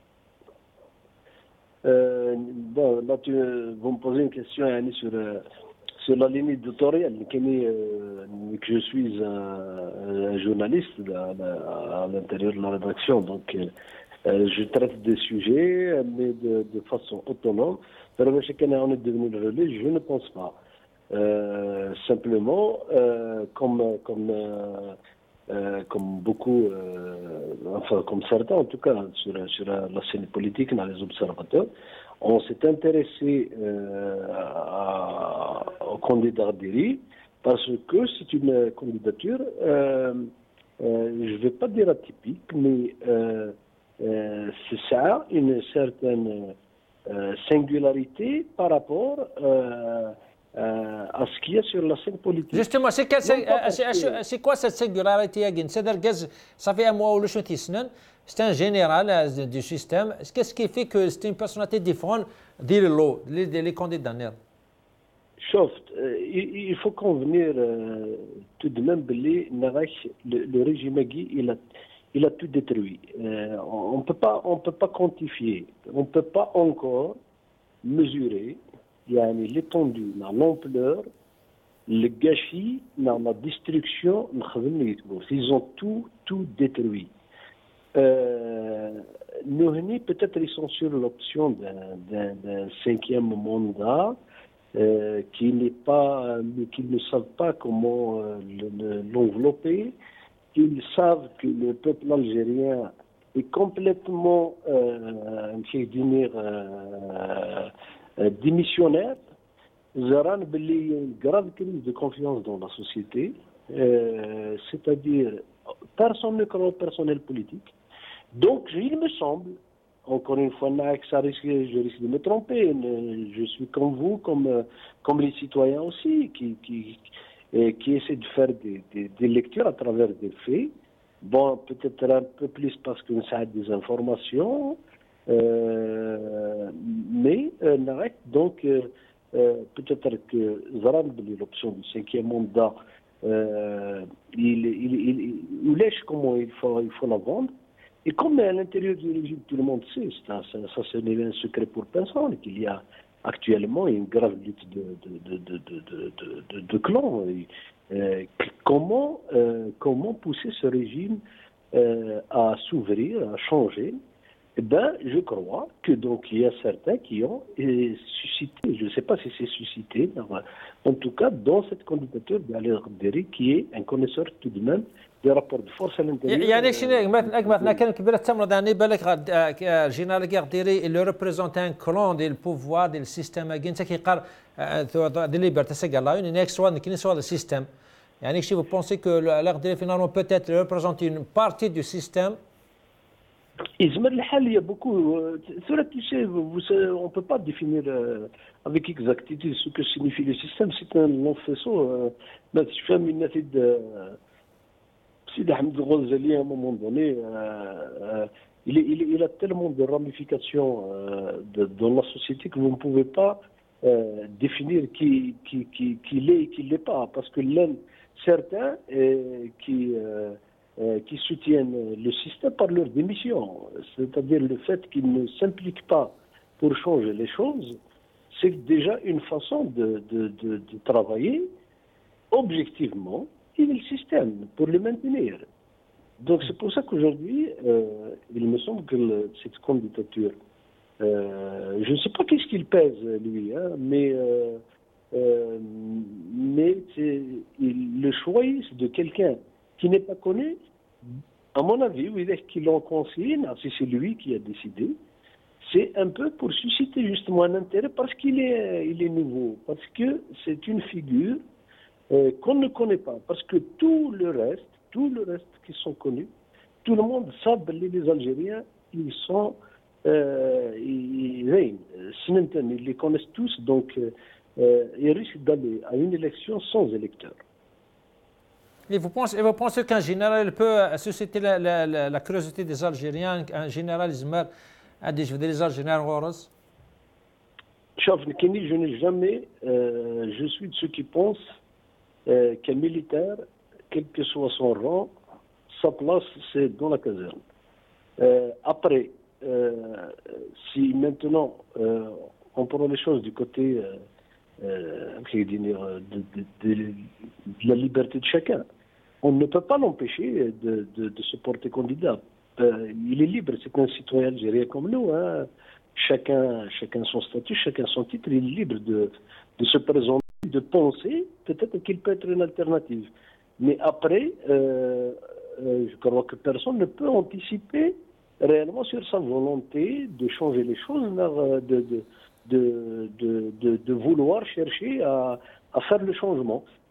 bon là tu vous me posez une question يعني sur sur la ligne éditoriale que je suis un, un journaliste à, à l'intérieur de la rédaction donc euh, je traite des sujets mais de, de façon autonome. باش كان on est devenu le relais, je ne pense pas. Euh, simplement, euh, comme comme euh, euh, comme beaucoup, euh, enfin comme certains en tout cas sur sur la scène politique, dans les observateurs, on s'est intéressé euh, à, au candidat Arderi parce que c'est une candidature euh, je ne vais pas dire atypique, mais euh, euh, ça a une certaine euh, singularité par rapport euh, euh, à ce qu'il y a sur la scène politique. Justement, c'est que, quoi cette singularité? C'est-à-dire, ça fait un mois ou le c'est un général du système. Qu'est-ce qui fait que c'est une personnalité différente des lots, les candidats? Sauf, euh, il, il faut convenir euh, tout de même, le, le régime Agui, il a, il a tout détruit. Euh, on ne peut pas, on peut pas quantifier, on ne peut pas encore mesurer l'étendue, l'ampleur, le gâchis, la destruction. Ils ont tout, tout détruit. Euh, nous, peut-être, ils sont sur l'option d'un cinquième mandat. Euh, qui n'est pas, qui ne savent pas comment euh, l'envelopper, qu'ils savent que le peuple algérien est complètement euh, dire, euh, euh, démissionnaire. Zaran il y a une grave crise de confiance dans la société, euh, c'est-à-dire personne ne croit au personnel politique. Donc, il me semble, encore une fois, ça risque, je risque de me tromper. Je suis comme vous, comme, comme les citoyens aussi, qui, qui, qui essaient de faire des, des, des lectures à travers des faits. Bon, peut-être un peu plus parce que ça a des informations, euh, mais euh, donc euh, peut-être que Zaran, l'option du cinquième mandat, euh, il, il, il, il lèche comment il faut, il faut la vendre. Et comme à l'intérieur du régime, tout le monde sait, ça, ça, ça ce n'est un secret pour personne, qu'il y a actuellement une grave lutte de, de, de, de, de, de, de, de clans. Et, euh, comment, euh, comment pousser ce régime euh, à s'ouvrir, à changer? Eh bien, je crois que donc il y a certains qui ont et, suscité, je ne sais pas si c'est suscité, en tout cas dans cette candidature d'Ali Ghaderi, qui est un connaisseur tout de même des rapports de force à l'intérieur. يعني شنو مثلا كان كبير التمرد يعني بالك جينال غارديري اللي ريبريزونت ان كلون ديال البوفوار ديال السيستم كاين حتى كيقال دي ليبرتي سي لا اون نيكست وان كاين سوا السيستم يعني شي vous pensez que Ghaderi finalement peut-être représente une partie du système? Il y a beaucoup. Cela, tu sais, on ne peut pas définir euh, avec exactitude ce que signifie le système. C'est un long faisceau. Mais tu fais une étude. Si Ahmed Ghazali, à un moment donné, euh, euh, il, est, il, il a tellement de ramifications euh, de, dans la société que vous ne pouvez pas euh, définir qui, qui, qui, qui l'est et qui ne l'est pas. Parce que l'un, certains euh, qui. Euh, Euh, qui soutiennent le système par leur démission. C'est-à-dire le fait qu'ils ne s'impliquent pas pour changer les choses, c'est déjà une façon de, de, de, de travailler objectivement le système pour le maintenir. Donc c'est pour ça qu'aujourd'hui, euh, il me semble que le, cette candidature, euh, je ne sais pas qu'est-ce qu'il pèse lui, hein, mais, euh, euh, mais il le choisit de quelqu'un qui n'est pas connu. À mon avis, oui, qu'il en consigne, si c'est lui qui a décidé, c'est un peu pour susciter justement un intérêt parce qu'il est, il est nouveau, parce que c'est une figure euh, qu'on ne connaît pas, parce que tout le reste, tout le reste qui sont connus, tout le monde sait, les Algériens, ils sont, euh, ils, ils les connaissent tous, donc euh, ils risquent d'aller à une élection sans électeurs. Et vous pensez, vous pensez qu'un général peut susciter la, la, la, la curiosité des Algériens, un général Zmer a dit je veux dire les Algériens Roros? Je n'ai jamais, euh, je suis de ceux qui pensent euh, qu'un militaire, quel que soit son rang, sa place c'est dans la caserne. Euh, après, euh, si maintenant euh, on prend les choses du côté euh, euh, de, de, de, de la liberté de chacun, on ne peut pas l'empêcher de, de, de se porter candidat. Euh, il est libre, c'est un citoyen algérien comme nous. Hein. Chacun, chacun son statut, chacun son titre. Il est libre de, de se présenter, de penser. Peut-être qu'il peut être une alternative. Mais après, euh, euh, je crois que personne ne peut anticiper réellement sur sa volonté de changer les choses, de, de, de, de, de, de vouloir chercher à, à faire le changement.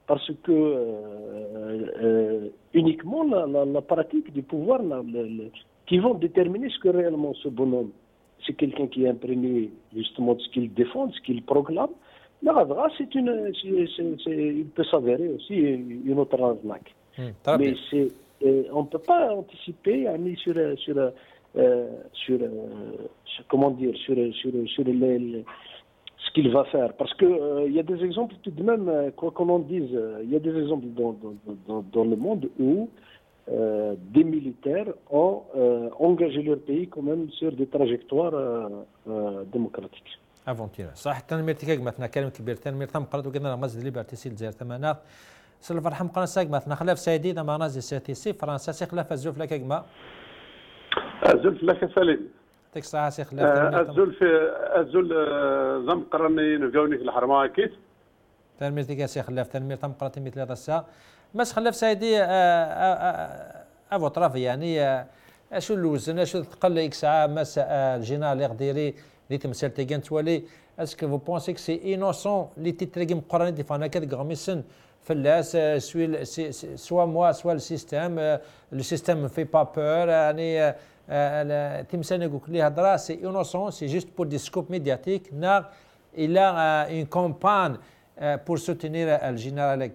parce que euh, euh, uniquement la, la, la pratique du pouvoir la, la, la, qui vont déterminer ce que réellement ce bonhomme, c'est quelqu'un qui est imprégné justement de ce qu'il défend, de ce qu'il proclame. La radra, c'est une, c'est, c'est, c'est, il peut s'avérer aussi une autre arnaque. Mmh, Mais c'est, euh, on ne peut pas anticiper sur, sur, euh, sur, euh, sur, comment dire, sur, sur, sur les, les, ce qu'il va faire. Parce qu'il euh, y a des exemples tout de même, quoi qu'on en dise, il y a des exemples dans, dans, dans, dans le monde où euh, des militaires ont euh, engagé leur pays quand même sur des trajectoires euh, euh, démocratiques. افونتيرا صح تنمير تيكاك مثلا كلام كبير تنمير تم قرات وكنا رمز ليبرتي سيل زير تمانا سل فرحم قنا ساق مثلا خلاف سيدي دا ماناز سيتي سي فرنسا سي خلاف الزوف لك ما الزوف لك سليم تيك ساعه سي خلاف الزوف الزول زم قرني نلقاوني في الحرمه اكيد تنمير تيكا سي خلاف تنمير تم قرات مثل هذا الساعه بس خلاف سيدي افو طرف يعني اشو الوزن اشو تقل اكس ساعه مس الجنرال الغديري اللي تمثل تيجان تولي اسكو فو بونسي كو سي انوسون اللي تيتريكي مقرن دي فانا كاد غميسن فلاس سوي سوا موا سوا السيستيم لو سيستيم ما في با بور يعني تمثل نقول لي هضره سي انوسون سي جوست بور دي سكوب ميدياتيك نا الى اون كومبان بور سوتينير الجنرال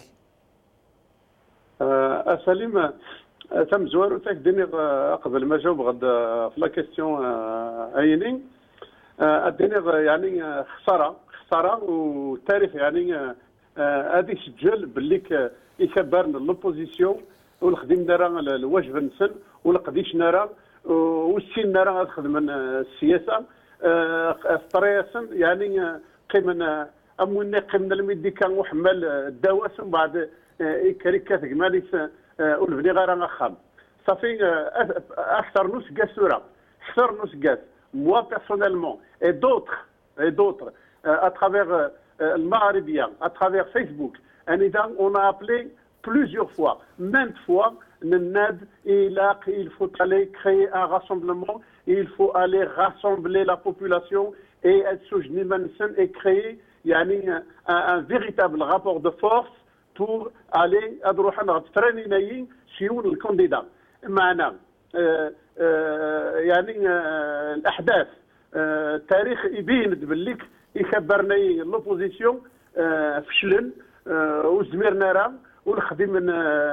سليم تم زوار تاك ديني قبل ما جاوب غد في لا كيستيون ايني الدنيا يعني خساره خساره والتاريخ يعني هذه سجل باللي يكبرنا لوبوزيسيون والخدمنا راه الواجب نسن والقديش نرى والسين نرى خدم السياسه الطريقه يعني قيمنا امون قيمنا الميدي كان وحمل الدواس ومن بعد كريكات كماليس والبني غير خام صافي اكثر نص كاسوره اكثر نص كاس moi personnellement et d'autres et d'autres euh, à travers euh, le Maharibia, à travers Facebook, on a appelé plusieurs fois, maintes fois, il faut aller créer un rassemblement, il faut aller rassembler la population et et créer yani, un, un véritable rapport de force pour aller à traîner le candidat. Maintenant, يعني الاحداث التاريخ يبين باللي يخبرنا لوبوزيسيون فشلن وزميرنا راه والخدم من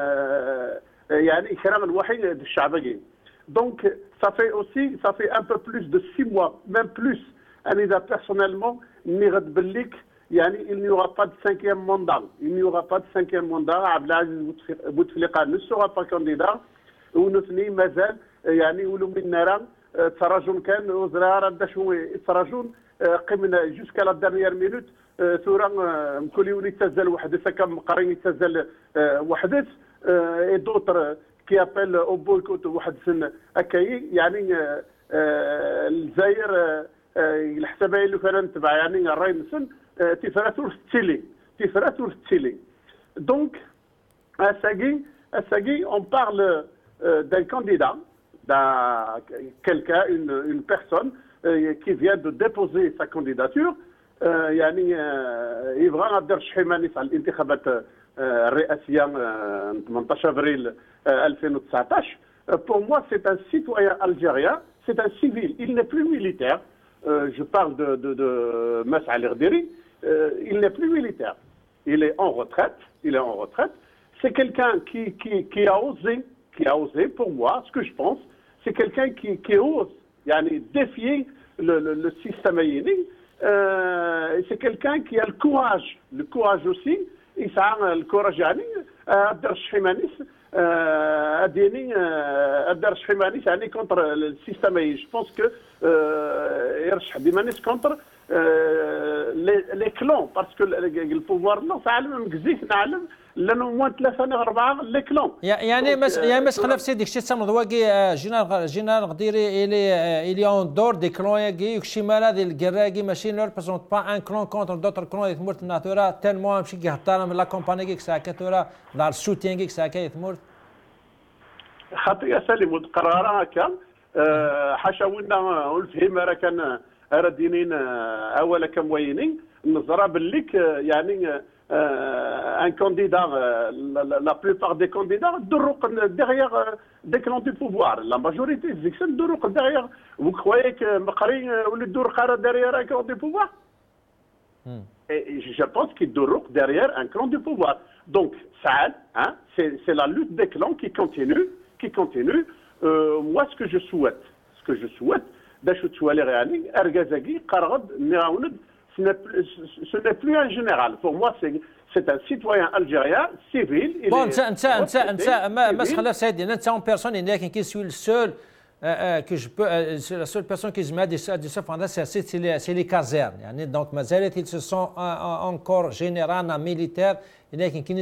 يعني كلام الوحيد الشعبيين دونك صافي اوسي صافي ان بو بلوس دو سي موا ميم بلوس انا اذا بيرسونيلمون ني غد بالليك يعني il n'y aura pas de cinquième mandat il n'y aura pas de cinquième mandat عبد العزيز بوتفليقه ne sera pas candidat ونثني مازال يعني ولو من نرى تراجون كان وزراء رد شو تراجون قمنا جوسكا لا دارنيير مينوت ثورا مكولي ولي تزال وحدث كم قرين يتزال وحدث اي دوتر كي ابل او بويكوت وحدث اكاي يعني الجزائر الحسابيه اللي كان نتبع يعني الراي نسن تفراتور ستيلي تفراتور ستيلي دونك اساغي اساغي اون بارل d'un candidat, d'un quelqu'un, une, une personne euh, qui vient de déposer sa candidature. euh, يعني يبغى غادر شحيماني في الانتخابات الرئاسيه ثمانية عشر افريل ألفين وتسعطاش. Pour moi, c'est un citoyen algérien, c'est un civil. Il n'est plus militaire. Euh, je parle de, de, de Massa Al-Ghadiri. Euh, il n'est plus militaire. Il est en retraite. Il est en retraite. C'est quelqu'un qui, qui, qui a osé. qui a osé, pour moi, ce que je pense, c'est quelqu'un qui, qui ose yani, défier le, le, le système ayéni. Euh, c'est quelqu'un qui a le courage, le courage aussi, il a le courage yani, à Shrimanis, à Dini, à Shrimanis, contre le système ayéni. Je pense que Shrimanis contre les, les clans, parce que le, le pouvoir, non, ça a le même gzif, لانه موان ثلاثه اربعه لي كلون يعني مس يعني مس خلاف سيدك شي تسمى واقي جينال جينال غديري الي الي اون دور دي كلون ياكي وكشي مالا ديال الكراكي ماشي نو ريبريزونت با ان كلون كونتر دوتر كلون يتمرت ناتورا تالمون مشي كيهضر من لا كومباني كيك ساكا تورا لا السوتين كيك ساكا يتمرت خاطر سالم القرار هكا حاشاونا والفهم راه كان راه دينين اولا كموينين النظره بالليك يعني un candidat, la, la, la plupart des candidats, derrière des clans du pouvoir. La majorité, c'est derrière. Vous croyez que Makari ou le Dourkhara derrière un clan du pouvoir? Hmm. Et je pense qu'il est derrière un clan du pouvoir. Donc, ça, hein, c'est la lutte des clans qui continue, qui continue. Euh, moi, ce que je souhaite, ce que je souhaite, ce n'est plus un général. Pour moi, c'est un citoyen algérien, civil. Bon, en personne, qui suis le seul, que je peux, la seule personne qui se met à dire ça, c'est les casernes. Donc, ils se sont encore généraux, militaires, qui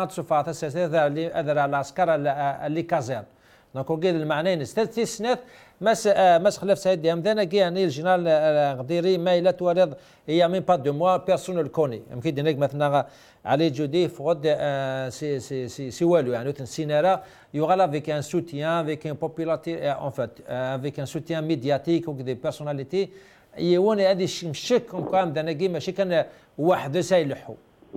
les casernes. Donc, on المعنيين استثنت مس مس خلاف سعيد يمدانا كي يعني الجنرال غديري ما إلا توارد هي مين با دو موا بيرسون الكوني يمكن دينك مثلا علي جودي فغد سي سي سي سي والو يعني سينارا يغال avec un soutien avec une popularité en fait avec un soutien médiatique ou des personnalités يوني هذه مشك كم كام دانا كي ماشي كان واحد سايلحو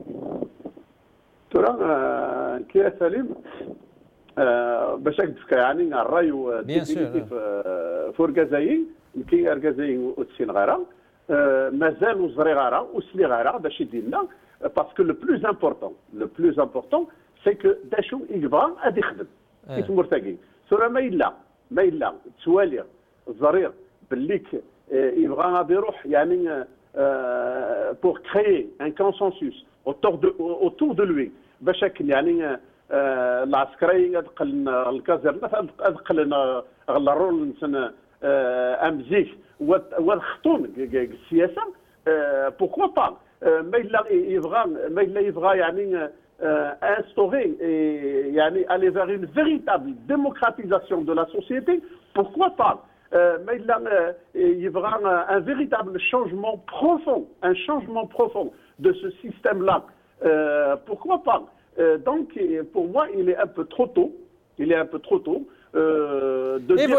ترى كي سليم باش نكتفك يعني الراي ديفينيتيف فوركازايين يمكن اركازايين وتسين غارة مازال وزري غارة وسلي غارة باش يديرنا باسكو لو بلوز امبورطون لو بلوز امبورطون سي كو داشو يبغى غادي يخدم كيف مرتاقين سورة ما إلا ما إلا توالي الزرير بالليك يبغى غادي يروح يعني بور كريي ان كونسنسوس autour de lui باش يعني العسكري ادقل الكازرنه ادقل غلرول نسن امزيك والخطون السياسه بوكوا با ما الا يبغى ما الا يبغى يعني انستوري يعني aller vers une véritable démocratisation de la société pourquoi pas mais il y aura un véritable changement profond un changement profond de ce système là pourquoi pas Euh, donc, pour moi, il est un peu trop tôt. Il est un peu trop tôt. Euh, de dire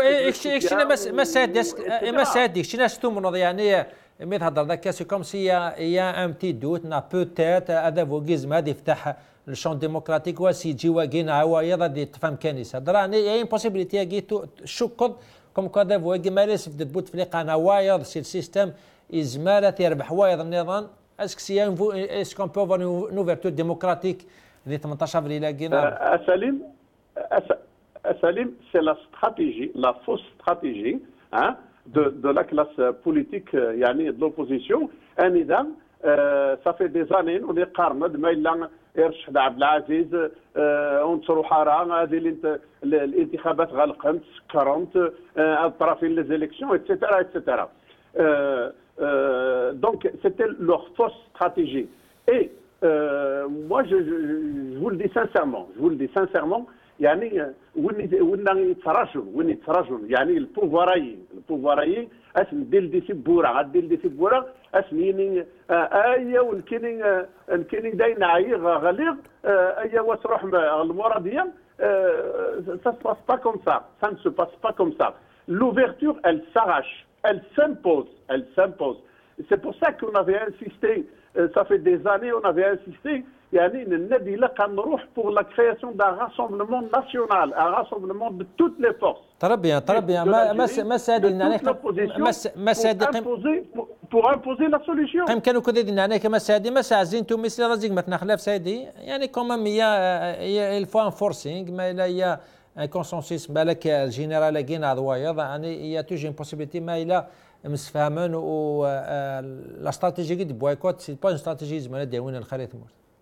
c'est comme s'il y a, il y a un petit doute, peut-être, هذا فوقيز ما يفتح الشون ديمقراطيك وسيجي واقين عوايض دي تفهم كنيسة دراني هي امبوسيبيليتي اجي شكر كم كذا فوقي ما ليس في تبوت فليق انا وايض سي السيستم ازمالة يربح وايض النظام اسك سي اسك اون بو افوار اون اوفرتور ديمقراطيك le ثمانية عشر avril à Salim, Salim, c'est la stratégie, la fausse stratégie hein, de, de la classe politique yani, de l'opposition. Un idam, euh, ça fait des années, on est carnés, mais il y a Ershad Abdelaziz, on se rohara, الانتخابات غلقت سكرت الطرفين les élections, et cetera, et cetera. Euh, euh, donc, c'était leur fausse stratégie. Et Euh, moi, je, je, je vous le dis sincèrement, je vous le dis sincèrement, يعني وين يتراجعوا وين يتراجعوا يعني البوفوارايين البوفوارايين اسم ديل دي سبوره غاديل دي سبوره اسميني ايا والكيني الكيني داين عاير غليظ ايا وتروح المراديه ça se passe pas comme ça ça ne se passe pas comme ça l'ouverture elle s'arrache elle s'impose elle s'impose c'est pour ça qu'on avait insisté ça fait des années on avait insisté يعني النبي لقى نروح pour la création d'un rassemblement national un rassemblement de toutes les forces طربيا طربيا ما ما ما سادي يعني ما سادي pour imposer la solution قيم كانوا كذا يعني كما سادي ما سازين تو مثل رزق مثلا خلاف سادي يعني كومام هي il faut un forcing ما لا هي un consensus بالك الجنرال لقينا ضوايض يعني هي توجي une possibilité ما الى مسفهمون و لا استراتيجي دي بويكوت سي با une stratégie زعما داوين الخريطه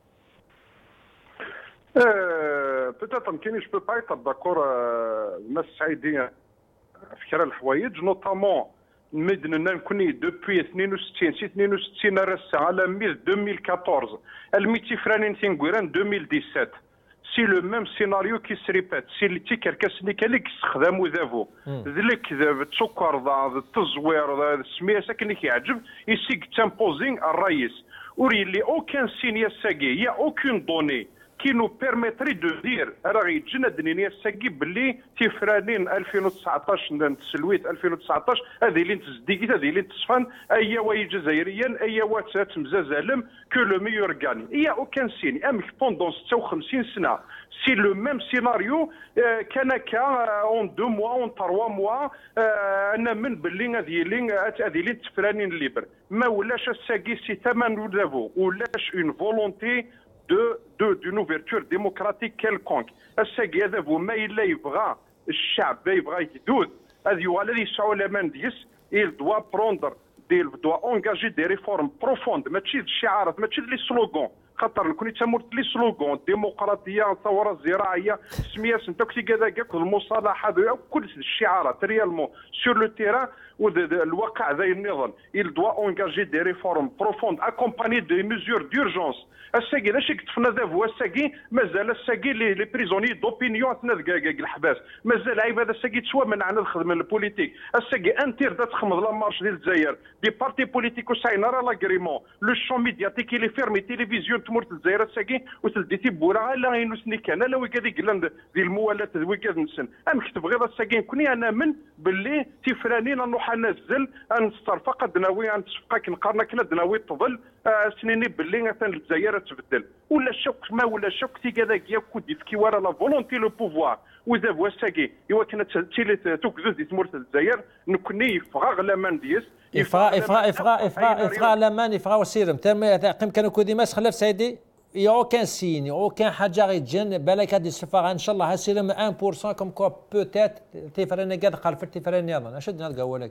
peut-être يمكن je peux pas être d'accord الناس السعيدين في كرا الحوايج نوطامون مدن نكوني دوبوي اثنين وستين سي اثنين وستين راسا على ميل ألفين وأربعطاش الميتي فرانين تينغويران ألفين وسبعطاش سي لو ميم سيناريو كي سريبات سي اللي تيكر كاسني كالك استخدامو ذافو ذلك السكر ذا التزوير السميه ساكن كيعجب يسيك تامبوزينغ الرئيس وري لي اوكان سين يا ساكي يا اوكين دوني qui nous permettrait de dire راه يجينا الدنيا ساكي باللي تيفرانين ألفين وتسعطاش تسلويت ألفين وتسعطاش هذه اللي تزديكيت هذه اللي تصفن اي واي جزائريا اي واتسات مزازالم كو لو ميور غاني يا اوكان سين ام بوندون ستة وخمسين سنه سي لو ميم سيناريو كان كا اون دو موا اون تروا موا انا من باللي هذه اللي هذه اللي تفرانين الليبر ما ولاش الساكي سي ثمن ولافو ولاش اون فولونتي de de d'une ouverture démocratique quelconque. الساقي هذا ما إلا يبغى الشعب يبغى يدود هذا يوالد يسعوا لمن ديس il doit prendre il doit engager des réformes profondes ماشي الشعارات ماشي لي سلوغون خاطر نكون تمرت لي سلوغون ديمقراطيه ثوره الزراعيه سميه سنتوكسي كذا كاع المصالحه كل الشعارات ريالمون سور لو تيران والواقع ذا النظام il doit engager des réformes profondes accompagnées de mesures d'urgence الساقي لا شي كتفنا ذا الساقي مازال الساقي لي بريزوني دوبينيون تنا الحباس مازال عيب هذا الساقي تسوى من عن الخدمه البوليتيك الساقي انتر دا تخمض لا مارش ديال الجزائر دي بارتي بوليتيكو ساينا راه لاغريمون لو شون ميدياتيك اللي فيرمي تيليفزيون تمرت الجزائر الساقي وتلديتي بورا لا غينوسني كان لا ويكادي قلان ديال الموالاه ويكاد نسن ام كتب غير الساقي كوني انا من باللي تيفرانين نروح ننزل نسترفق دناوي نتفقك نقارنا كلا دناوي تظل سنيني باللي مثلا الجزائر تبدل ولا شك ما ولا شك تي كذا كيا كودي في ورا لا فولونتي لو بوفوار واذا فوا ساكي ايوا كانت تيلي توكزوز دي تمرت الجزائر نكوني يفغا غلامان ديس يفغا يفغا يفغا يفغا يفغا لامان يفغا وسيرم تم قيم كانوا كودي ماس خلاف سيدي يا اوكان سين اوكان حاجه غيتجن بالك هذه الصفه ان شاء الله هسيرم واحد بالمئة كوم كوا بوتيت تيفراني قاد قال تيفراني اظن اشد هذا قولك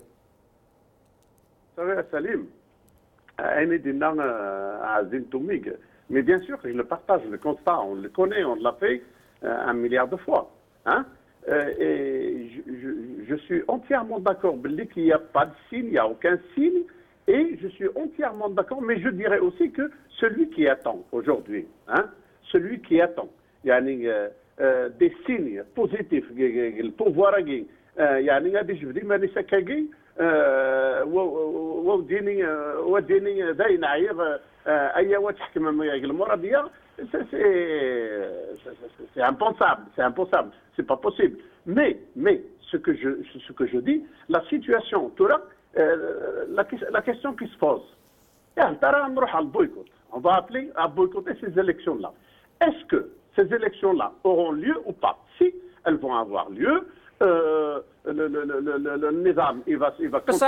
سليم عيني دينا عزيز توميك mais bien sûr je le partage le constat on le connaît on l'a fait un milliard de fois hein euh, et je, je, je suis entièrement d'accord qu'il n'y a pas de signe il n'y a aucun signe et je suis entièrement d'accord mais je dirais aussi que celui qui attend aujourd'hui hein celui qui attend يعني euh, des signes positifs le pouvoir يعني غادي يجبد ماني سكاكي وديني وديني داين عير اي وتحكم المرضيه c'est impensable c'est impensable c'est pas possible mais mais ce que je ce que je dis la situation ترى la la question qui se pose يعني ترى نروح على البويكوت on va appeler à boycotter ces élections là est-ce que ces élections là auront lieu ou pas si elles vont avoir lieu النظام يبقى يبقى بس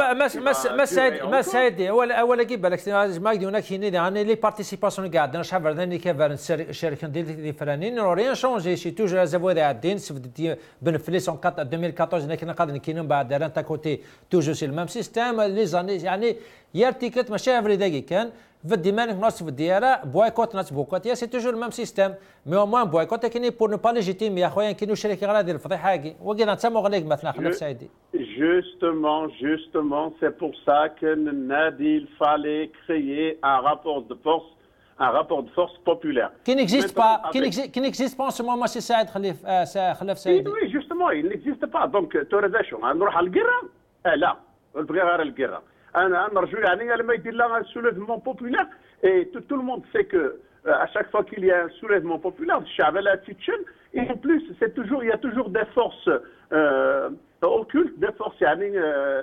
ما ما سيدي ما سيدي اول اول كيف بالك ما يقولون لك هنا يعني لي بارتيسيباسيون قاعد انا شحال ذاني كيف الشركه ديال فلانين ريان شونجي شي توجور زافو ذا عدين سفدي بنفليس اون ألفين وأربعطاش لكن قاعد كاينين بعد رانتا كوتي توجور سي الميم سيستيم لي زاني يعني يرتكت ماشي افري داكي كان فدي مانك ناس في الدياره بويكوت ناس بويكوت سي توجور الميم سيستيم مي او موان بويكوت كاين بور نو با ليجيتيم يا خويا كاينو شركه غير هذه الفضيحه كي وكاين تسمو غليك مثلا خلف سعيدي Justement, justement, c'est pour ça que Nadi, il fallait créer un rapport de force, un rapport de force populaire. Qui n'existe pas, qui n'existe, qui n'existe pas en ce moment, c'est Saïd Khalif, Khalif Saïd. Oui, justement, il n'existe pas. Donc, Toradachon, on va aller à la guerre. Là, on va aller à la guerre. On va rejoindre le mec là un soulèvement populaire et tout, tout le monde sait que à chaque fois qu'il y a un soulèvement populaire, et en plus, c'est toujours, il y a toujours des forces euh, occultes, des forces euh,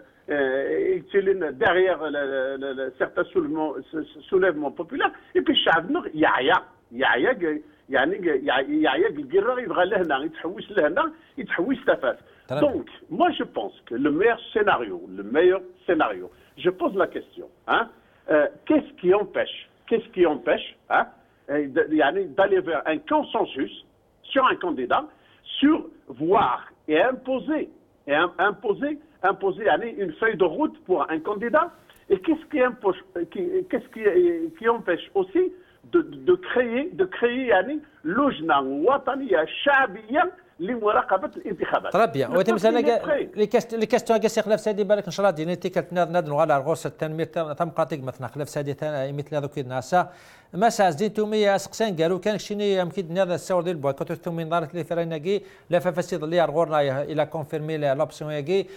euh, derrière le, le, le, certains soulèvements, soulèvements populaires. Et puis, il y a rien. Il y a rien. يعني يعيق القرار يبغى لهنا يتحوس لهنا يتحوس تفاس. Donc, moi je pense que le meilleur scénario, le meilleur scénario, je pose la question, hein, euh, qu'est-ce qui empêche, qu'est-ce qui empêche, hein, d'aller vers un consensus sur un candidat, sur voir et imposer, et imposer, imposer une feuille de route pour un candidat. Et qu'est-ce qui empêche, qu'est-ce qui, qui empêche aussi de, de créer, de créer يعني لجنة وطنية شعبية لمراقبة الانتخابات. طيب بيان وتم سنة لي لي كاستيون كاس خلاف سادي بالك ان شاء الله دينيتي كتنادنوا على رغوص التنمية تمقاطيق مثلا خلاف سادي مثل هذوك الناس ما سازدين تومي سقسان قالوا كان شيني يمكن هذا السور ديال البويكوت تومي نضارت لي فريناكي لا فاسيد اللي رغورنا الى كونفيرمي لوبسيون ياكي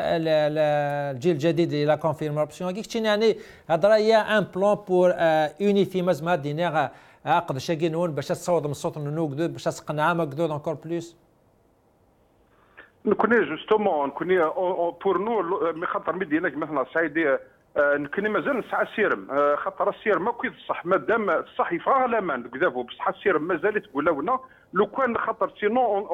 الجيل الجديد الى كونفيرمي لوبسيون ياكي يعني هضره هي ان بلان بور اونيفي مزما دينيغ عقد شاكي نون باش تصوت من الصوت نو جدود باش تقنع ما جدود انكور بلوس نكوني جوستومون نكوني بور نو مي خاطر مدينه مثلا سعيدي نكوني مازال نسعى السيرم خاطر السيرم ما كيف الصح مادام الصح يفرغ الامان كذابو بصح السيرم مازال تقول لنا لو كان خاطر سينون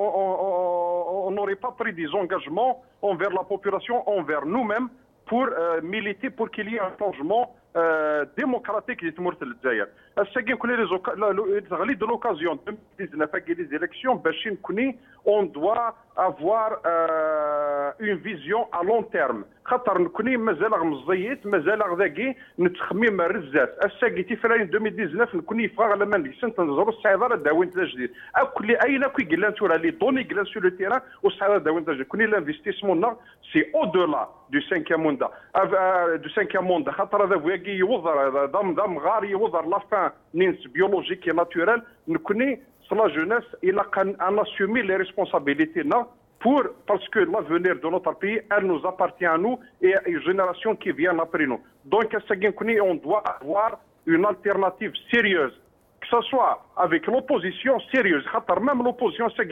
on n'aurait pas pris des engagements envers la population envers nous-mêmes pour militer pour qu'il y ait un changement démocratique اللي تمر في الجزائر. هسا كي نكون لي دو لوكازيون ألفين وتسعطاش كي لي زيليكسيون باش نكوني اون دوا افوار اون فيزيون ا لون تيرم خاطر نكوني مازال غمزيت مازال غذاكي نتخمم الرزات. هسا كي تيفراني ألفين وتسعطاش نكوني فراغ لما نكسن تنزرو الصعيدة داوين جديد. اكل اين كي قلنا تورا لي دوني قلنا سو لو تيران والصعيدة داوين جديد كوني لانفستيسمون سي او دولا دو سانكيام موندا دو سانكيام موندا خاطر هذا وياكي يوضر دام دام غار يوضر لا فان نينس بيولوجيك ناتورال نكوني la jeunesse, il a assumé les responsabilités là pour, parce que l'avenir de notre pays, elle nous appartient à nous et à une génération qui vient après nous. Donc, on doit avoir une alternative sérieuse, que ce soit avec l'opposition sérieuse. Même l'opposition, c'est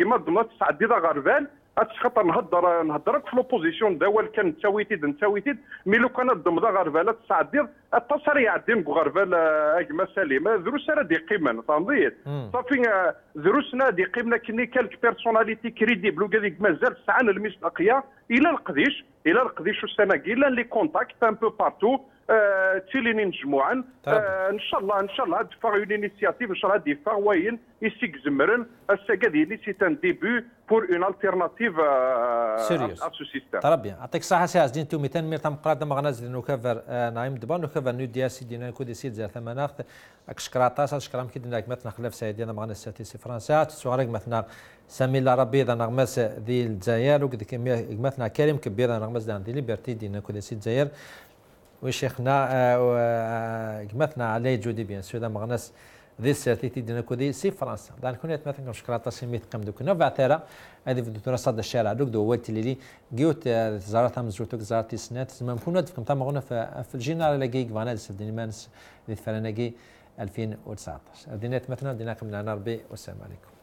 que خاطر نهضر نهضرك في لوبوزيسيون دول كان تساويتيد نتساويتيد مي لو كان الدم غرفال تصعدير التصريع ديم غرفال اجما سليمه دروس راه دي قيمه فهمتي صافي دروسنا دي قيمه كني كالك بيرسوناليتي كريديبل وكذلك مازال سعان المصداقيه الى القديش الى القديش السنه الى لي كونتاكت ان بو بارتو تيليني مجموعا ان شاء الله ان شاء الله دفع اون انيسياتيف ان شاء الله دفع وين يسيك زمرن السكاد لي سي ان ديبي بور اون التيرناتيف ا سو سيستيم. طربيا يعطيك الصحه سي عزيزين تو ميتين مير تم قراد مغناز نوكافر نايم دبا نوكافر نو دياسي دينا كودي سيد زير ثماناخ اكشكراطاس اشكرام كي دينا مثلا خلاف سعيدنا مغنى ساتي سي فرنسا تسوارك مثلا سامي العربي ذا نغمس ذي الجزائر وكذا مثلا كريم كبير نغمس ذا عندي ليبرتي دينا كودي سيد الجزائر وشيخنا مثلا علي جودي بيان سو ذا مغنس ذي السيرتيتي دينا كودي سي فرنسا دان كونيت مثلا شكراطا سميت قم دوك نوفاتيرا هذه في الدكتوره صاد الشارع دوك دو ولتي لي جيوت زارتها مزروتك زارتي سنات زمان كنا فيكم تم غنا في الجينال لاكي فانا دينيمانس ذي فرناكي ألفين وتسعطاش دينات مثلا دينا قمنا نربي والسلام عليكم.